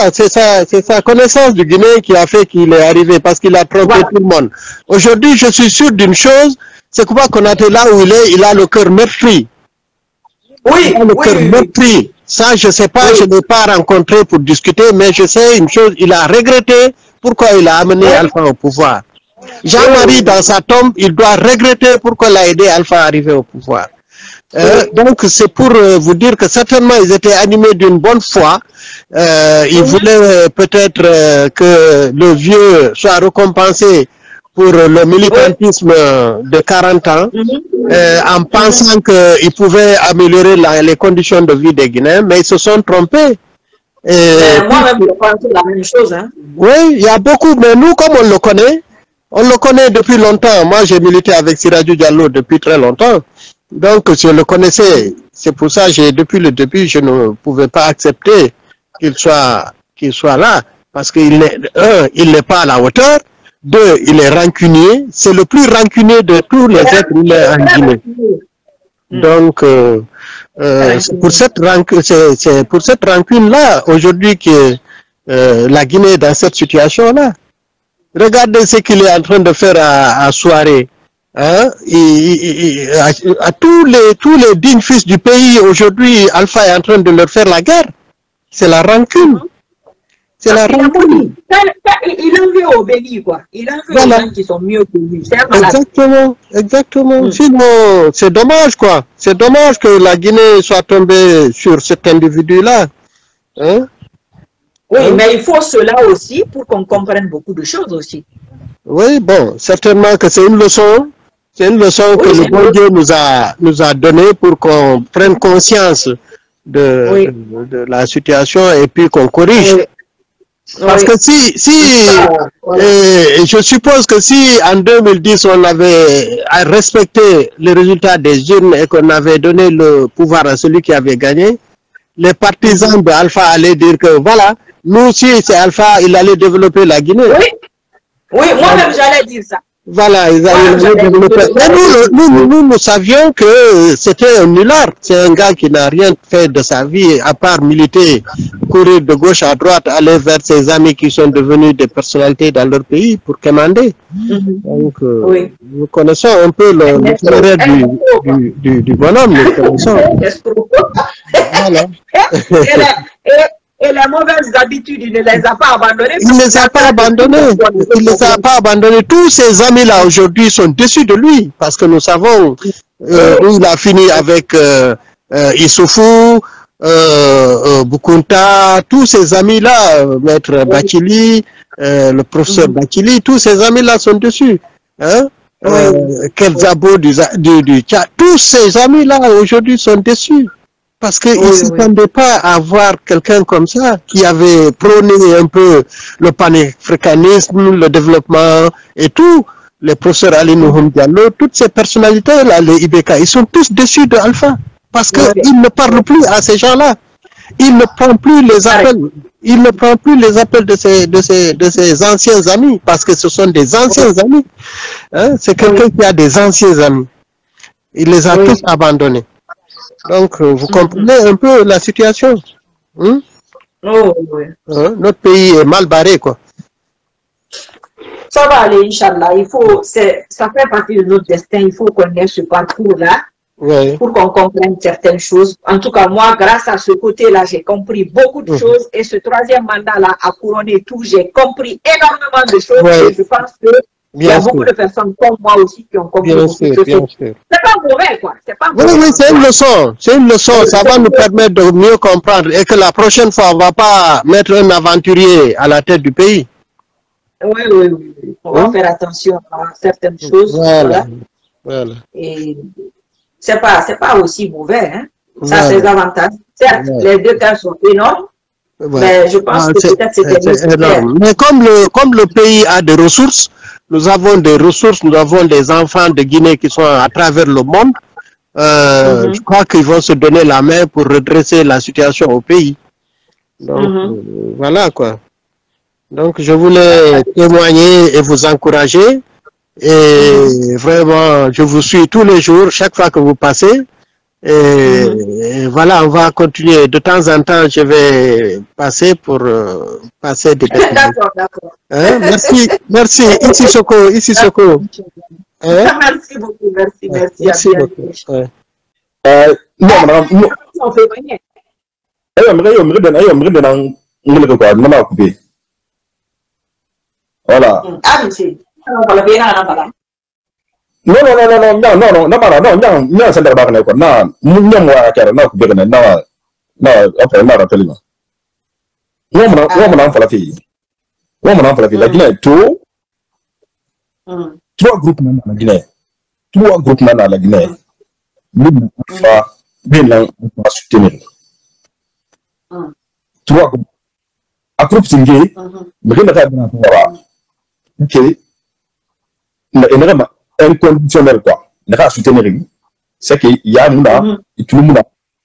sa connaissance du Guinéen qui a fait qu'il est arrivé parce qu'il a trompé tout le monde. Aujourd'hui, je suis sûr d'une chose, c'est que Konaté, là où il a le cœur meurtri. Oui, il a le cœur meurtri. Ça, je ne sais pas, je ne l'ai pas rencontré pour discuter, mais je sais une chose, il a regretté pourquoi il a amené Alpha au pouvoir. Jean-Marie, dans sa tombe, il doit regretter pourquoi il a aidé Alpha à arriver au pouvoir. Donc, c'est pour vous dire que certainement, ils étaient animés d'une bonne foi. Ils voulaient peut-être que le vieux soit récompensé pour le militantisme de 40 ans, en pensant qu'ils pouvaient améliorer les conditions de vie des Guinéens, mais ils se sont trompés. Moi-même, je pense la même chose. Hein. Oui, il y a beaucoup, mais nous, comme on le connaît depuis longtemps. Moi, j'ai milité avec Siraju Diallo depuis très longtemps. Donc, je le connaissais. C'est pour ça que depuis le début, je ne pouvais pas accepter qu'il soit là. Parce qu'il n'est pas à la hauteur. 2, il est rancunier. C'est le plus rancunier de tous les êtres humains en Guinée. Donc, c'est pour cette rancune-là, aujourd'hui, que la Guinée est dans cette situation-là. Regardez ce qu'il est en train de faire à Soirée. Hein? À tous les dignes fils du pays, aujourd'hui, Alpha est en train de leur faire la guerre. C'est la rancune. C'est la rancune. Il en veut au béni, quoi. Il en veut aux gens qui sont mieux que lui. Exactement. Sinon, c'est dommage, quoi. C'est dommage que la Guinée soit tombée sur cet individu-là. Hein? Oui, mais il faut cela aussi pour qu'on comprenne beaucoup de choses aussi. Oui, bon, certainement que c'est une leçon. C'est une leçon que le bon Dieu nous a donnée pour qu'on prenne conscience de la situation et puis qu'on corrige. Parce que je suppose que si en 2010 on avait respecté les résultats des urnes et qu'on avait donné le pouvoir à celui qui avait gagné, les partisans de Alpha allaient dire que voilà, nous aussi c'est Alpha, il allait développer la Guinée. Oui, moi-même j'allais dire ça. Voilà, ils allaient développer. Mais nous savions que c'était un nulard. C'est un gars qui n'a rien fait de sa vie à part militer, courir de gauche à droite, aller vers ses amis qui sont devenus des personnalités dans leur pays pour commander. Donc, nous connaissons un peu le frère du bonhomme. Nous connaissons. Voilà. Et les mauvaises habitudes, il ne les a pas abandonnées. Il ne les a pas abandonnées. Il ne les a pas abandonnées. Tous ces amis-là aujourd'hui sont déçus de lui parce que nous savons où il a fini avec Issoufou, Bukunta, tous ces amis-là, Maître Bakili, le professeur Bakili, tous ces amis-là sont déçus. Hein? Kelzabo du Tchad, tous ces amis-là aujourd'hui sont déçus. Parce qu'ils ne s'attendaient pas à voir quelqu'un comme ça, qui avait prôné un peu le panafricanisme, le développement et tout. Les professeurs Ali Nouhoum Diallo, toutes ces personnalités-là, les IBK, ils sont tous déçus de Alpha. Parce qu'ils ne parlent plus à ces gens-là. Il ne prend plus les appels. Il ne prend plus les appels de ses anciens amis. Parce que ce sont des anciens amis. Hein? C'est quelqu'un qui a des anciens amis. Il les a tous abandonnés. Donc, vous comprenez un peu la situation. Notre pays est mal barré, quoi. Ça va aller, Inch'Allah. Ça fait partie de notre destin. Il faut qu'on ait ce parcours-là pour qu'on comprenne certaines choses. En tout cas, moi, grâce à ce côté-là, j'ai compris beaucoup de choses. Et ce troisième mandat-là a couronné tout. J'ai compris énormément de choses. Et je pense que il y a beaucoup de personnes comme moi aussi qui ont compris beaucoup de choses. C'est pas mauvais, quoi. Oui, c'est une leçon. C'est une leçon. Ça va nous permettre de mieux comprendre. Et que la prochaine fois, on ne va pas mettre un aventurier à la tête du pays. Oui. On va faire attention à certaines choses. Voilà. Et c'est pas aussi mauvais, hein. Ça a ses avantages. Certes, les deux cas sont énormes. Mais je pense que peut-être c'était énorme. Mais comme le pays a des ressources, nous avons des ressources, nous avons des enfants de Guinée qui sont à travers le monde. Je crois qu'ils vont se donner la main pour redresser la situation au pays. Donc, voilà quoi. Donc, je voulais témoigner et vous encourager. Et vraiment, je vous suis tous les jours, chaque fois que vous passez. Et voilà, on va continuer. De temps en temps, je vais passer pour passer des questions. D'accord. Hein? Merci. Ici Soko. Hein? Merci beaucoup, merci beaucoup. Non, madame. On fait rien. Voilà. Ah, monsieur. On va bien à la Non, c'est pas quoi. Non, moi, car non, après, non, rappelle-moi. La Guinée, tout. 3 groupes dans la Guinée. 3 groupes dans la Guinée. Nous, bien, on va soutenir. 3 groupes. À groupe Singé, mais rien à ok. Inconditionnel quoi. Ne pas soutenir. C'est qu'il y a Mouna, et tout le monde.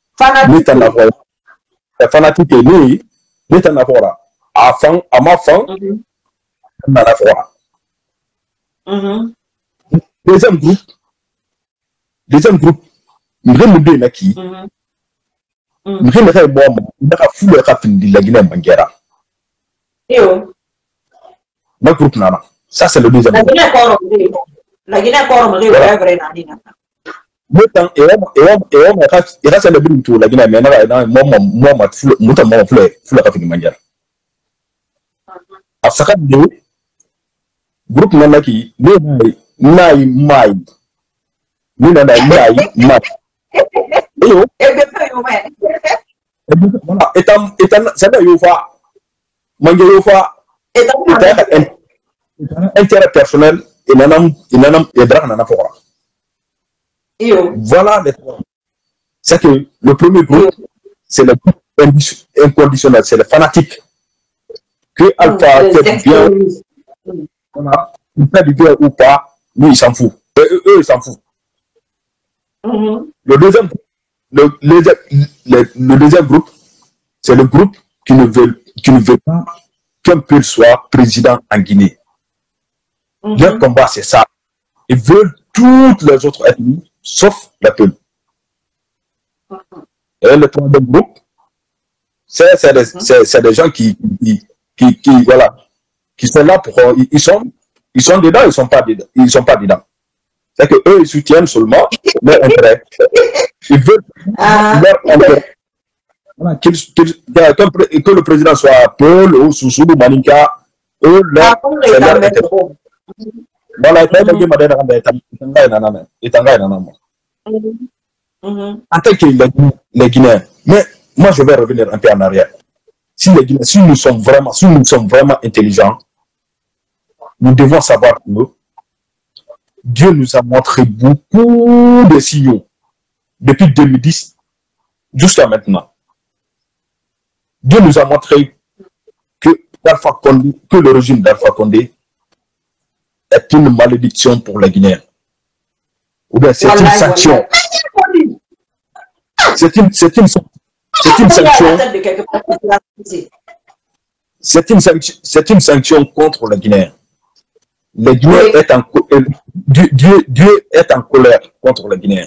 Fanatique est né, n'est en avoir. À ma fin, on a la foi. Deuxième groupe, nous remontons là qui. Nous remontons bon, nous avons fou le rapide de la Guinée Manguera. Le groupe Nana. Ça, c'est le deuxième groupe. La Guinée est encore vrai. Le temps, et on reste le but de la Guinée, mais moi, fleur Afrique Manguera. À ce groupe Nana qui, intérêt personnel et voilà les trois. C'est que le premier groupe, c'est le groupe inconditionnel, c'est le fanatique. Que Alpha fait bien, il fait du bien ou pas, lui il s'en fout. Eux ils s'en foutent. Le deuxième groupe, c'est le groupe qui ne veut pas qu'un peuple soit président en Guinée. Leur combat, c'est ça. Ils veulent toutes les autres ethnies, sauf la peuple. Et le troisième groupe, c'est des gens qui sont là pour... Ils sont dedans, ils ne sont pas dedans. C'est que eux ils soutiennent seulement leur intérêt. Ils veulent leur intérêt. Voilà, que le président soit Paul ou Soussou ou Maninka, eux, leur intérêt. Voilà, en tant que les Guinéens, mais moi je vais revenir un peu en arrière. Si nous sommes vraiment intelligents, nous devons savoir que Dieu nous a montré beaucoup de signaux depuis 2010 jusqu'à maintenant. Dieu nous a montré que le régime d'Alpha Condé est une malédiction pour les Guinéens. Ou bien c'est une sanction. C'est une sanction. C'est une sanction contre les Guinéens. Les Guinéens Dieu est en colère contre les Guinéens.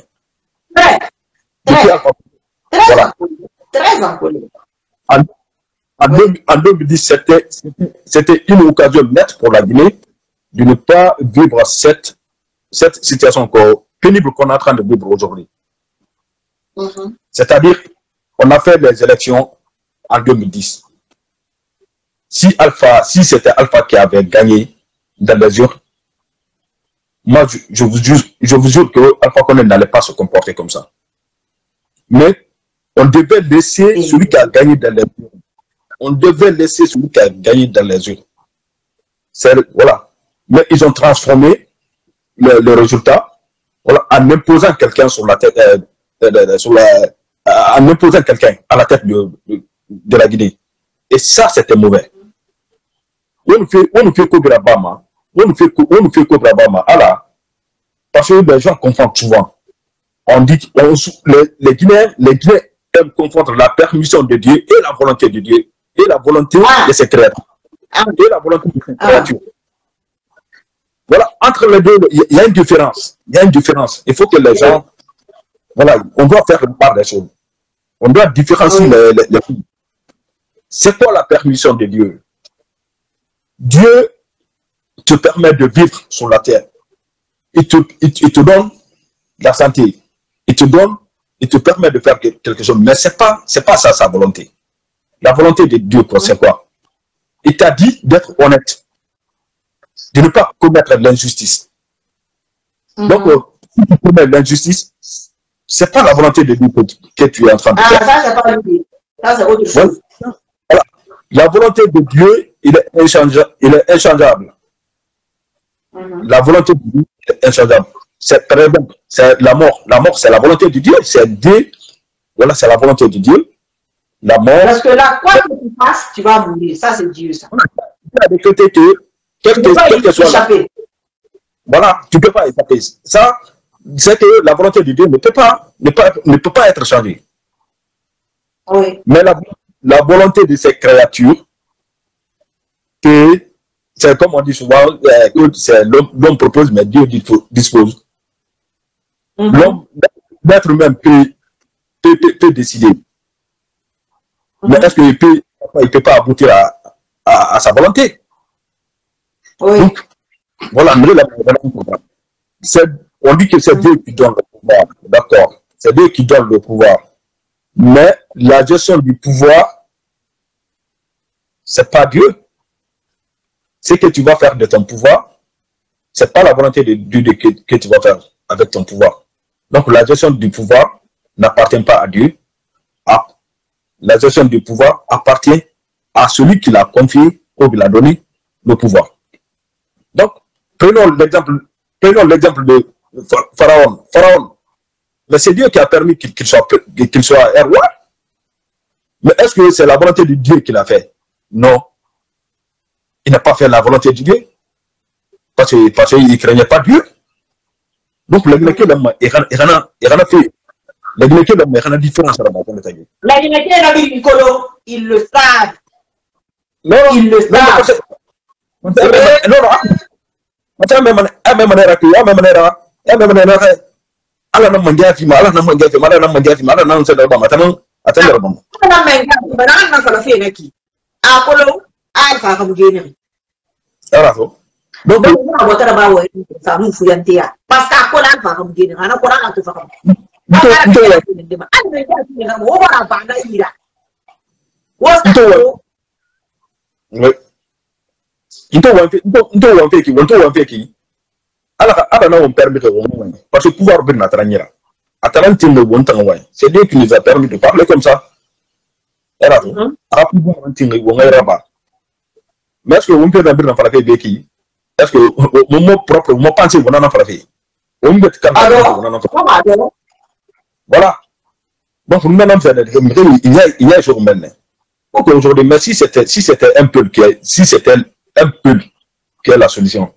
Très en colère. En 2010, c'était une occasion nette pour la Guinée de ne pas vivre cette situation encore pénible qu'on est en train de vivre aujourd'hui. C'est-à-dire, on a fait les élections en 2010. Si c'était Alpha qui avait gagné dans les urnes, moi, je vous jure que Alpha Condé n'allait pas se comporter comme ça. Mais on devait laisser celui qui a gagné dans les urnes. On devait laisser celui qui a gagné dans les urnes. Voilà. Mais ils ont transformé le résultat, voilà, en imposant quelqu'un sur la tête, en imposant quelqu'un à la tête de la Guinée. Et ça, c'était mauvais. On nous fait Cobra Bama. On nous fait Cobra Bama. Alors, parce que les gens confondent souvent. On dit que les Guinéens aiment confondre la permission de Dieu et la volonté de Dieu et la volonté de ses créatures. Et la volonté de ses créatures. Voilà, entre les deux, il y a une différence. Il y a une différence. Il faut que les gens, voilà, on doit faire une part des choses. On doit différencier les filles. C'est quoi la permission de Dieu? Dieu te permet de vivre sur la terre. Il te donne la santé. Il te permet de faire quelque chose. Mais c'est pas ça sa volonté. La volonté de Dieu, c'est quoi? Il t'a dit d'être honnête, de ne pas commettre l'injustice. Donc, si tu commets l'injustice, c'est pas la volonté de Dieu que tu es en train de faire. Ça, c'est pas l'idée. Ça, c'est autre chose. Voilà. La volonté de Dieu, il est inchangeable. La volonté de Dieu est inchangeable. C'est par exemple, c'est la mort. La mort, c'est la volonté de Dieu. C'est Dieu. Voilà, c'est la volonté de Dieu. La mort. Parce que là, quoi que tu fasses, tu vas mourir. Ça, c'est Dieu, ça. Il a décrété que, quel que soit la... Voilà, tu ne peux pas échapper. Ça, c'est que la volonté de Dieu ne peut pas être changée. Oui. Mais la volonté de ces créatures, c'est comme on dit souvent, l'homme propose, mais Dieu dispose. L'être humain peut décider. Mais est-ce qu'il ne peut pas aboutir à sa volonté? Oui. Donc, voilà, on dit que c'est Dieu qui donne le pouvoir. D'accord, c'est Dieu qui donne le pouvoir. Mais la gestion du pouvoir, c'est pas Dieu. Ce que tu vas faire de ton pouvoir, c'est pas la volonté de Dieu que tu vas faire avec ton pouvoir. Donc la gestion du pouvoir n'appartient pas à Dieu. La gestion du pouvoir appartient à celui qui l'a confié ou qui l'a donné le pouvoir. Donc, prenons l'exemple de Pharaon. Pharaon, mais c'est Dieu qui a permis qu'il soit un roi. Mais est-ce que c'est la volonté de Dieu qu'il a fait? Non. Il n'a pas fait la volonté de Dieu. Parce qu'il ne craignait pas Dieu. Donc, le Guinéen, il a fait. Les Guinéens, il y a une différence. Les Guinéens, ils le savent. Non, ils le savent. Parce que pouvoir c'est Dieu qui nous a permis de parler comme ça. Mais est-ce que on peut dans est-ce que mon mot propre, mon pensée, on en a fait? Voilà. Donc, il y a un jour maintenant. Donc, aujourd'hui, mais si c'était un peu qui est la solution.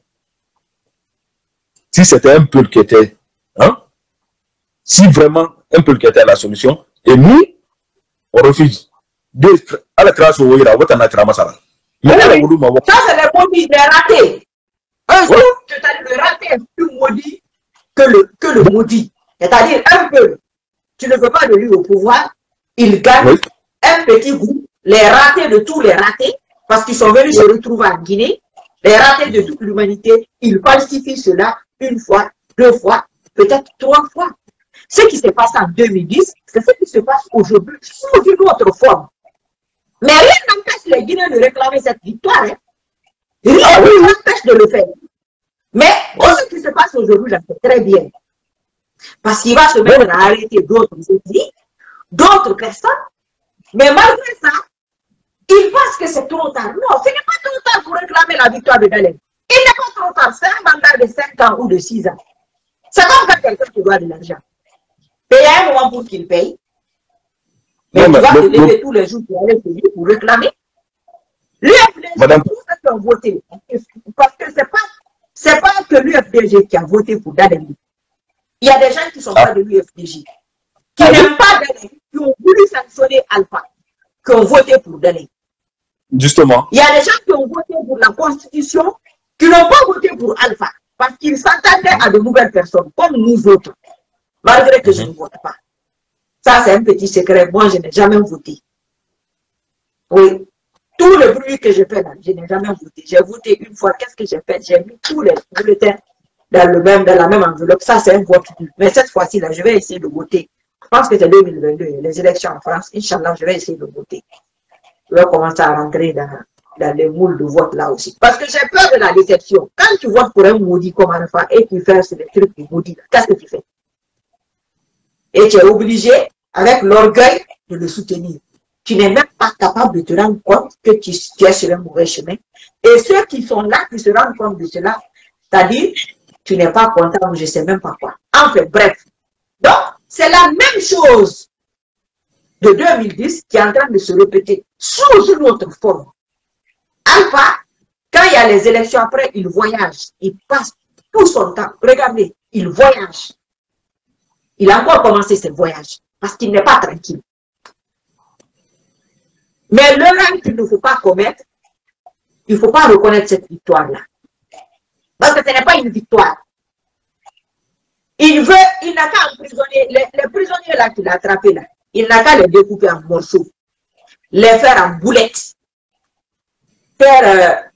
Si c'était un peu qui était, si vraiment un peu qui était la solution, et nous, on refuse. À la crasse, on va ça, c'est le maudit, les ratés. C'est-à-dire le raté est plus maudit que le maudit. C'est-à-dire un peu. Tu ne veux pas de lui au pouvoir, il gagne un petit groupe, les ratés de tous les ratés, parce qu'ils sont venus se retrouver en Guinée, Les ratés de toute l'humanité, ils falsifient cela une fois, deux fois, peut-être trois fois. Ce qui s'est passé en 2010, c'est ce qui se passe aujourd'hui sous une autre forme. Mais rien n'empêche les Guinéens de réclamer cette victoire. Hein. Rien n'empêche de le faire. Mais ce qui se passe aujourd'hui, j'en sais très bien. Parce qu'il va se mettre à arrêter d'autres ethnies, d'autres personnes. Mais malgré ça, ils pensent que c'est trop tard. Non, ce n'est pas trop tard pour réclamer la victoire de Dalem. Il n'est pas trop tard. C'est un mandat de 5 ans ou de 6 ans. C'est comme quand quelqu'un qui doit de l'argent. Paye à un moment pour qu'il paye. Mais tu vas te lever tous les jours pour aller payer, pour réclamer. L'UFDG, tous ceux qui ont voté, parce que ce n'est pas que l'UFDG qui a voté pour Dalem. Il y a des gens qui ne sont pas de l'UFDG, qui n'aiment pas Dalem, qui ont voulu sanctionner Alpha, qui ont voté pour Dalem. Justement. Il y a des gens qui ont voté pour la Constitution, qui n'ont pas voté pour Alpha, parce qu'ils s'attendaient à de nouvelles personnes, comme nous autres, malgré que je ne vote pas. Ça, c'est un petit secret. Moi, je n'ai jamais voté. Oui. Tout le bruit que je fais là, je n'ai jamais voté. J'ai voté une fois. Qu'est-ce que j'ai fait? J'ai mis tous les bulletins dans la même enveloppe. Ça, c'est un vote. Mais cette fois-ci, là, je vais essayer de voter. Je pense que c'est 2022, les élections en France. Inch'Allah, je vais essayer de voter. Je vais commencer à rentrer dans les moules de vote là aussi. Parce que j'ai peur de la déception. Quand tu votes pour un maudit comme Alpha et tu fais des trucs de maudit, qu'est-ce que tu fais? Et tu es obligé, avec l'orgueil, de le soutenir. Tu n'es même pas capable de te rendre compte que tu es sur un mauvais chemin. Et ceux qui sont là, qui se rendent compte de cela, c'est-à-dire, tu n'es pas content, je ne sais même pas quoi. Enfin, bref. Donc, c'est la même chose de 2010 qui est en train de se répéter sous une autre forme. Alpha, quand il y a les élections après, il voyage. Il passe tout son temps. Regardez, il voyage. Il a encore commencé ce voyage parce qu'il n'est pas tranquille. Mais l'erreur qu'il ne faut pas commettre, il ne faut pas reconnaître cette victoire-là. Parce que ce n'est pas une victoire. Il n'a qu'à emprisonner, les prisonniers là qu'il a attrapés là, il n'a qu'à les découper en morceaux, les faire en boulettes, faire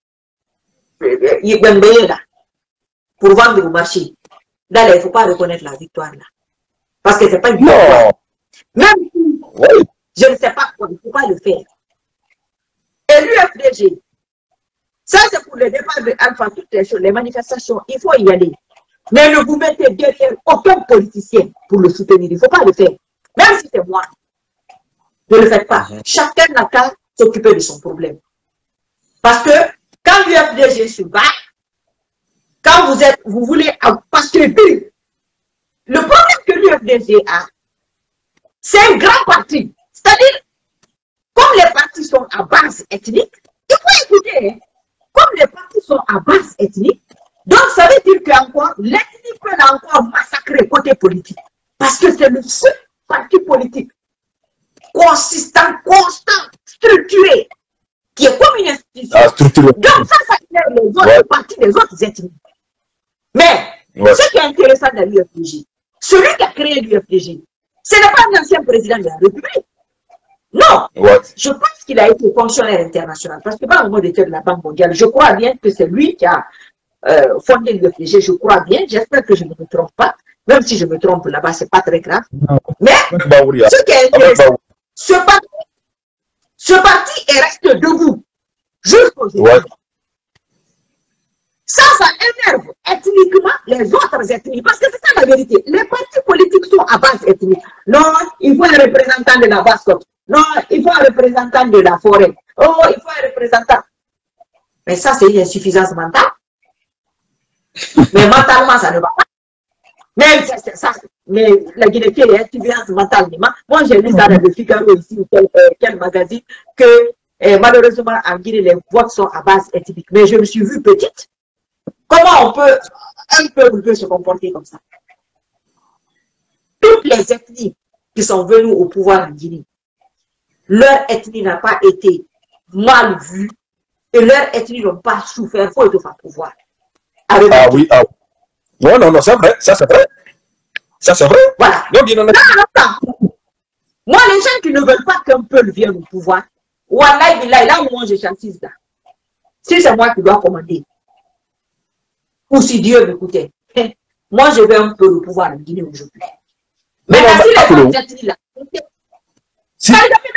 là, pour vendre au marché. Là, il ne faut pas reconnaître la victoire là. Parce que ce n'est pas une victoire. Même si je ne sais pas quoi, il ne faut pas le faire. Et l'UFDG, ça c'est pour le départ de Alpha, toutes les choses, les manifestations, il faut y aller. Mais ne vous mettez derrière aucun politicien pour le soutenir. Il ne faut pas le faire. Même si c'est moi. Ne le faites pas. Chacun n'a qu'à s'occuper de son problème. Parce que quand l'UFDG se bat, quand vous voulez, parce que le problème que l'UFDG a, c'est un grand parti. C'est-à-dire, comme les partis sont à base ethnique, il faut écouter, hein, comme les partis sont à base ethnique, donc ça veut dire qu'encore, l'ethnie peut encore massacrer côté politique. Parce que c'est le seul parti politique consistant, constant, structuré, qui est comme une institution. Donc ça énerve les autres partis, les autres ethnies. Mais, ce qui est intéressant dans l'UFDG, celui qui a créé l'UFDG, ce n'est pas un ancien président de la République. Non, je pense qu'il a été fonctionnaire international. Parce que pas au moment de la Banque mondiale, je crois bien que c'est lui qui a fondé l'UFDG, je crois bien. J'espère que je ne me trompe pas. Même si je me trompe là-bas, ce n'est pas très grave. Mais, ce qui est intéressant, ce parti est resté debout jusqu'aujourd'hui. Ça énerve ethniquement les autres ethnies. Parce que c'est ça la vérité. Les partis politiques sont à base ethnique. Non, il faut un représentant de la Basse-Côte. Non, il faut un représentant de la forêt. Oh, il faut un représentant. Mais ça, c'est une insuffisance mentale. Mais mentalement, ça ne va pas. Même ça, mais la Guinée est insuffisance mentale. Moi, j'ai lu ça dans le Figaro ici, ou quel magazine, que malheureusement, en Guinée, les votes sont à base ethnique. Mais je me suis vue petite. Comment un peuple peut se comporter comme ça? Toutes les ethnies qui sont venues au pouvoir en Guinée, leur ethnie n'a pas été mal vue et leur ethnie n'ont pas souffert faute de faire pouvoir. Oui. Non, c'est vrai, ça c'est vrai. Ça c'est vrai. Voilà. Moi, les gens qui ne veulent pas qu'un peuple vienne au pouvoir, Wallah, là où moi je chantise là. Si c'est moi qui dois commander, ou si Dieu m'écoutait, moi je vais un peu le pouvoir en Guinée aujourd'hui. Mais si les autres ethnies là, si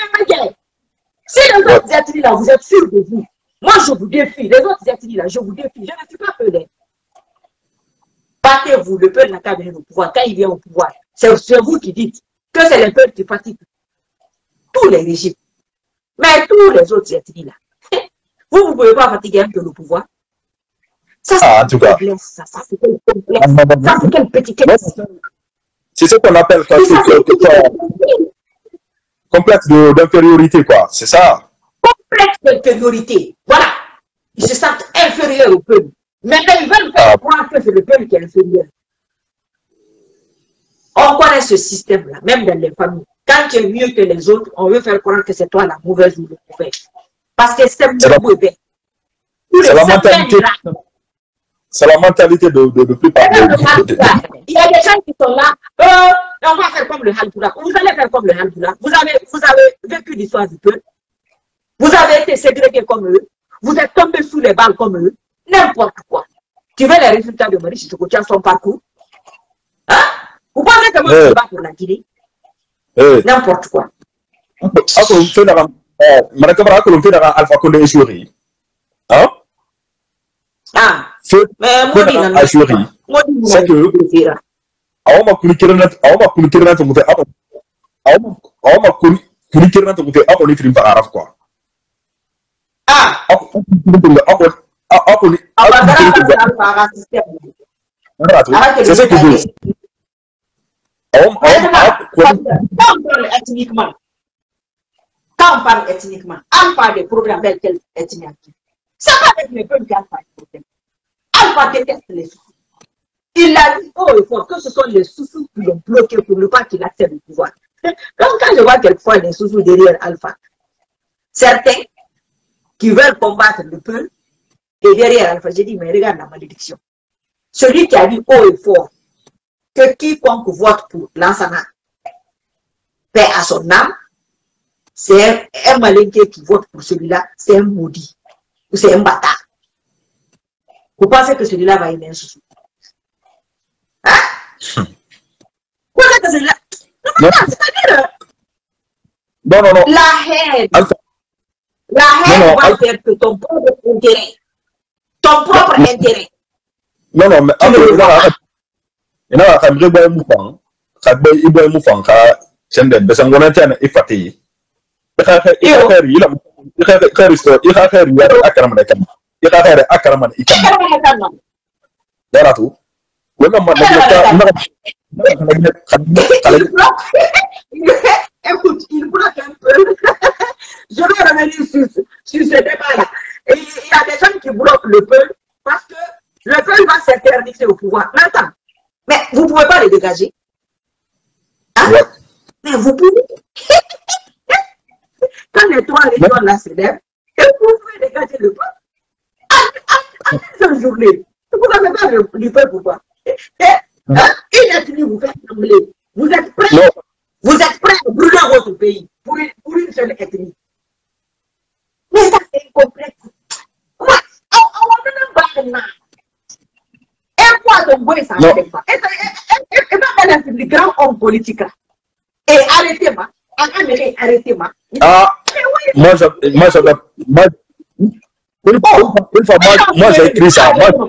les autres ethnies là, vous êtes sûrs de vous, moi je vous défie, les autres ethnies là, je vous défie, je ne suis pas peur. Battez-vous, le peuple n'a qu'à venir au pouvoir. Quand il vient au pouvoir, c'est vous qui dites que c'est le peuple qui fatiguent tous les régimes. Mais tous les autres ethnies là, vous ne pouvez pas fatiguer un peu le pouvoir. Ça, c'est complexe. Ça, c'est quel complexe. Ça, c'est quel petit complexe. C'est ce qu'on appelle complexe d'infériorité, quoi. C'est ça. Complexe d'infériorité. Voilà. Ils se sentent inférieurs au peuple. Mais ils veulent faire croire que c'est le peuple qui est inférieur. On connaît ce système-là, même dans les familles. Quand tu es mieux que les autres, on veut faire croire que c'est toi la mauvaise ou le mauvais. Parce que c'est mauvais. C'est la mentalité de plupart. Il y a des gens qui sont là, on va faire comme le Halpoula. Vous allez faire comme le Halpoula. Vous avez vécu l'histoire du peuple. Vous avez été ségrégés comme eux. Vous êtes tombés sous les balles comme eux. N'importe quoi. Tu veux les résultats de Maurice Choukou, son parcours? Hein? Vous pensez que moi je me bats pour la Guinée? N'importe quoi. Alpha Condé échoué. Hein? Ah. Mais moi, c'est que c'est ce que je dis. Quand on parle ethniquement, on parle des problèmes avec quelle ethnie. Ça va avec les peuples qui ont pas de problème. Alpha déteste les Soussous. Il a dit haut et fort que ce sont les Soussous qui l'ont bloqué pour ne pas qu'il accède au pouvoir. Donc quand je vois quelquefois les Soussous derrière Alpha, certains qui veulent combattre le peuple, et derrière Alpha, j'ai dit, mais regarde la malédiction. Celui qui a dit haut et fort que quiconque vote pour Lansana paie à son âme, c'est un malinqué qui vote pour celui-là, c'est un maudit, ou c'est un bâtard. Vous pensez que celui-là va aimer un Soussou? Hein? Vous pensez que celui-là... Non, c'est-à-dire... Non. La haine. La haine va faire que ton propre intérêt. Ton propre intérêt. Non, mais... Il y a un peu de mouvement. Il y a un mouvement. C'est un peu de écoute, il bloque un peu. Je vais revenir sur ce débat-là. Et il y a des gens qui bloquent le peuple parce que le peuple va s'interdire au pouvoir. Mais attends, mais vous ne pouvez pas les dégager. Hein? Ouais. Mais vous pouvez. Quand les trois régions là se lèvent, vous pouvez dégager le peuple. En une journée, vous n'avez pas le peuple pourquoi? Une ethnie vous fait trembler. Vous êtes prêts? Non. Vous êtes prêts à brûler votre pays pour une seule ethnie. Mais ça, c'est incomplexe. On va même pas. Et quoi, ton boy, ça ne fait pas. Et pas dans le grand homme politique là. Et arrêtez-moi. Arrêtez-moi. Ah, moi, une fois, moi, j'ai écrit ça.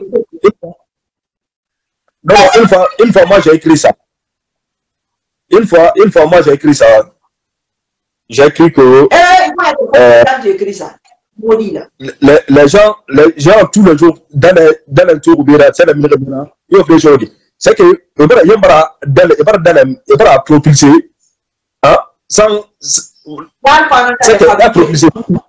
Une fois, moi, j'ai écrit ça. Une fois, moi, j'ai écrit ça. J'ai écrit que... j'ai écrit ça. Les gens, tous les jours, dans les tours, c'est la minute, ils ont fait aujourd'hui. C'est que, il y a propulsé, hein, sans... C'est que, la propulsé.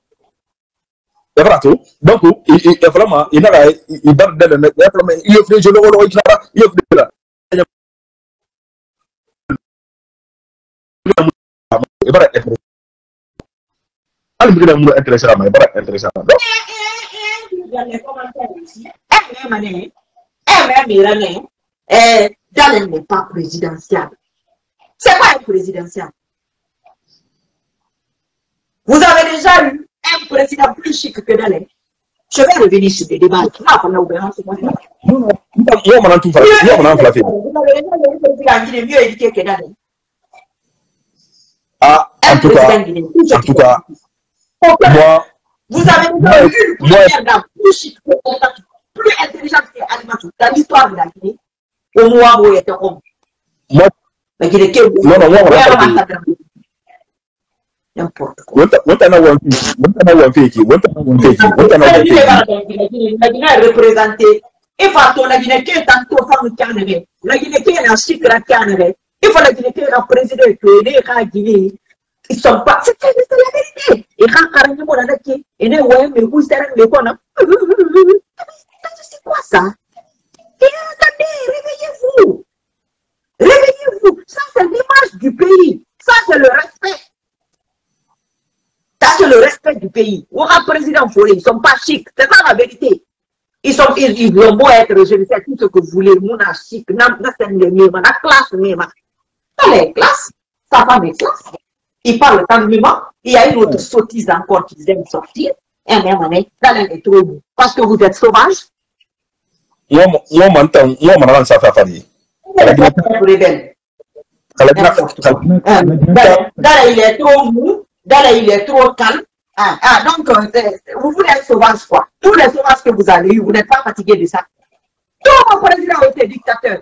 Donc, il vraiment, il a il offre je le il offre là. Il va être intéressant. Dans les commentaires ici, Dalen n'est pas présidentiel. C'est pas un présidentiel. Vous avez déjà eu un président plus chic que Dalen. Je vais revenir sur le débat. Mieux éduqué que Dada. Ah, en tout cas, moi, vous avez une première dame plus intelligente que Alimatou dans l'histoire de la Guinée. Au moins, vous êtes homme. Moi, n'importe quoi. La Guinée est représentée. Et partout, la Guinée qui est tantôt femme canadien, la Guinée qui est en cycle canadien, il faut la Guinée qui est en président que les Guinée, ils sont pas. C'est la vérité. Et quand Karanimo l'a dit, et ne ouais, mais vous savez, mais quoi, c'est quoi ça? Et attendez, réveillez-vous. Réveillez-vous. Ça, c'est l'image du pays. Ça, c'est le respect. Ça, c'est le respect du pays. Ou un président Fouré, ils ne sont pas chics. C'est ça la vérité. Ils ont beau être, je ne sais tout ce que vous voulez, mon chic, la classe même. Dans les classes, ça va des classes. Ils parlent calmement. Il y a une autre sottise encore qu'ils aiment sortir. Et même année, dans les trous. Parce que vous êtes sauvages. Moi, ça fait faire. Dans il est trop mou. Dans il est trop calme. Donc, vous voulez être sauvage, quoi. Tous les sauvages que vous avez eu, vous n'êtes pas fatigué de ça. Tous vos présidents ont été dictateurs.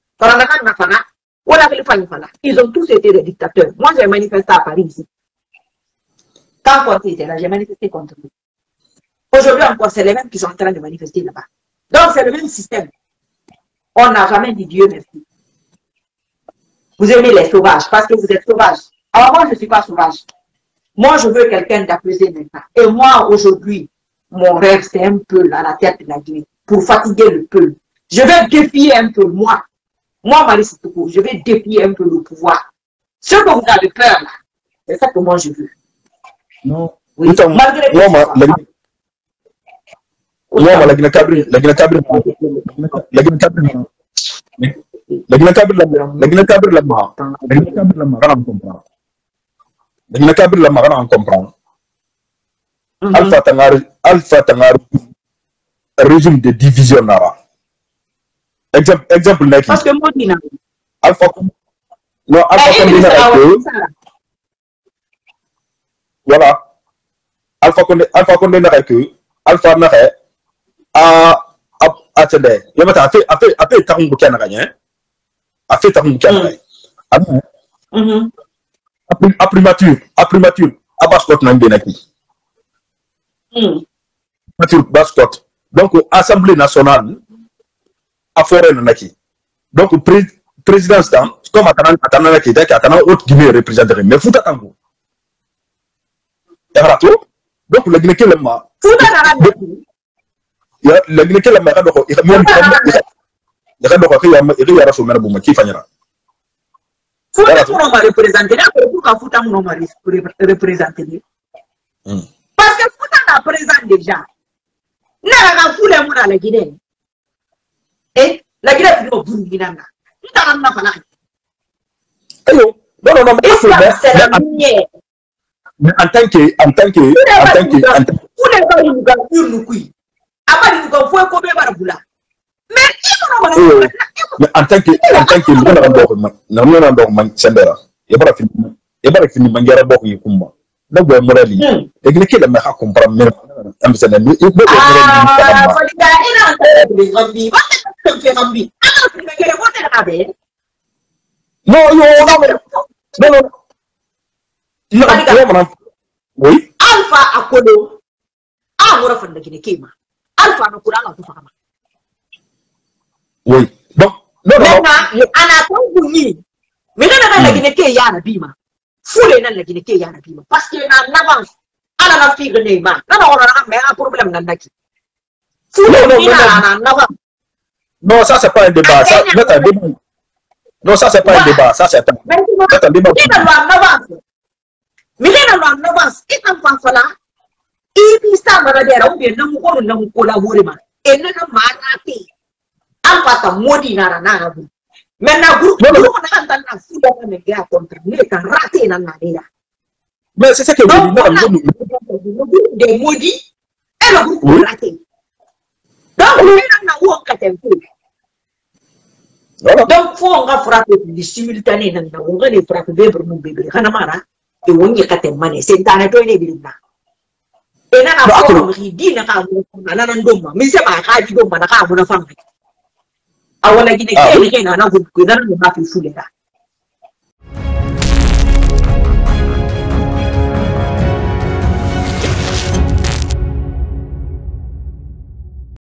Ils ont tous été des dictateurs. Moi, j'ai manifesté à Paris ici. Quand Conté était là, j'ai manifesté contre lui. Aujourd'hui encore, c'est les mêmes qui sont en train de manifester là-bas. Donc, c'est le même système. On n'a jamais dit Dieu merci. Vous aimez les sauvages parce que vous êtes sauvages. Alors, moi, je ne suis pas sauvage. Moi, je veux quelqu'un d'apaisé maintenant. Et moi, aujourd'hui, mon rêve, c'est un peu à la tête de la Guinée pour fatiguer le peuple. Je vais défier un peu moi. Moi, Marie Sitoko, je vais défier un peu le pouvoir. Ce que vous avez peur, là, c'est ça que moi, je veux. Non. Oui. Malgré tout. Alpha Tangar régime de division nara. Exemple Naki. Parce que moi, Alpha Condé voilà. Alpha Condé n'a que Alpha n'a attendez. Il m'a fait tarun boucan gagné. A fait tarun boucan gagné. A primature, Abbas Scott n'a bien acquis. Bascott. Donc, Assemblée nationale, à Forêt Nanaki. Donc, présidence, comme Atana qui est Atana haute Guinée représenterait. Mais Fouta Tango. Donc, le Guinée qui est là. Le Guinée qui est là, il y a son mère qui fanyera. Fouta Tango m'a représenté. Pourquoi Fouta Tango m'a représenté? Parce que Fouta n'a présent déjà. N'a foule à la Guinée. Et la Guinée est au Burkina. Non, c'est la lumière. Mais en tant que. Mais en tant que donc, oui. Alpha Akodo. Alpha oui. Donc, mais la Guinée Yana Bima. Foule la Guinée Yana Bima. Parce qu'il y a en avance. À la fille de Neymar. Non, on a un problème dans la Guinée. Non, ça, c'est pas un débat. Non, ça, c'est pas un débat. Ça, c'est un débat. Mais il y a en avance. Et en face là, il y a un bien non collaborer. Et non maraté. En face à Modi Nara. Maintenant, groupe, mais c'est ce que je dis. Des maudits, le groupe raté. Donc, on a où donc, faut on va frapper du simultané, on va les frapper pour bébé. Hanamara, et on y a qu'à mané, c'est un peu les billes. Et là, on a dit, mais c'est pas grave, on a femme. I want to get a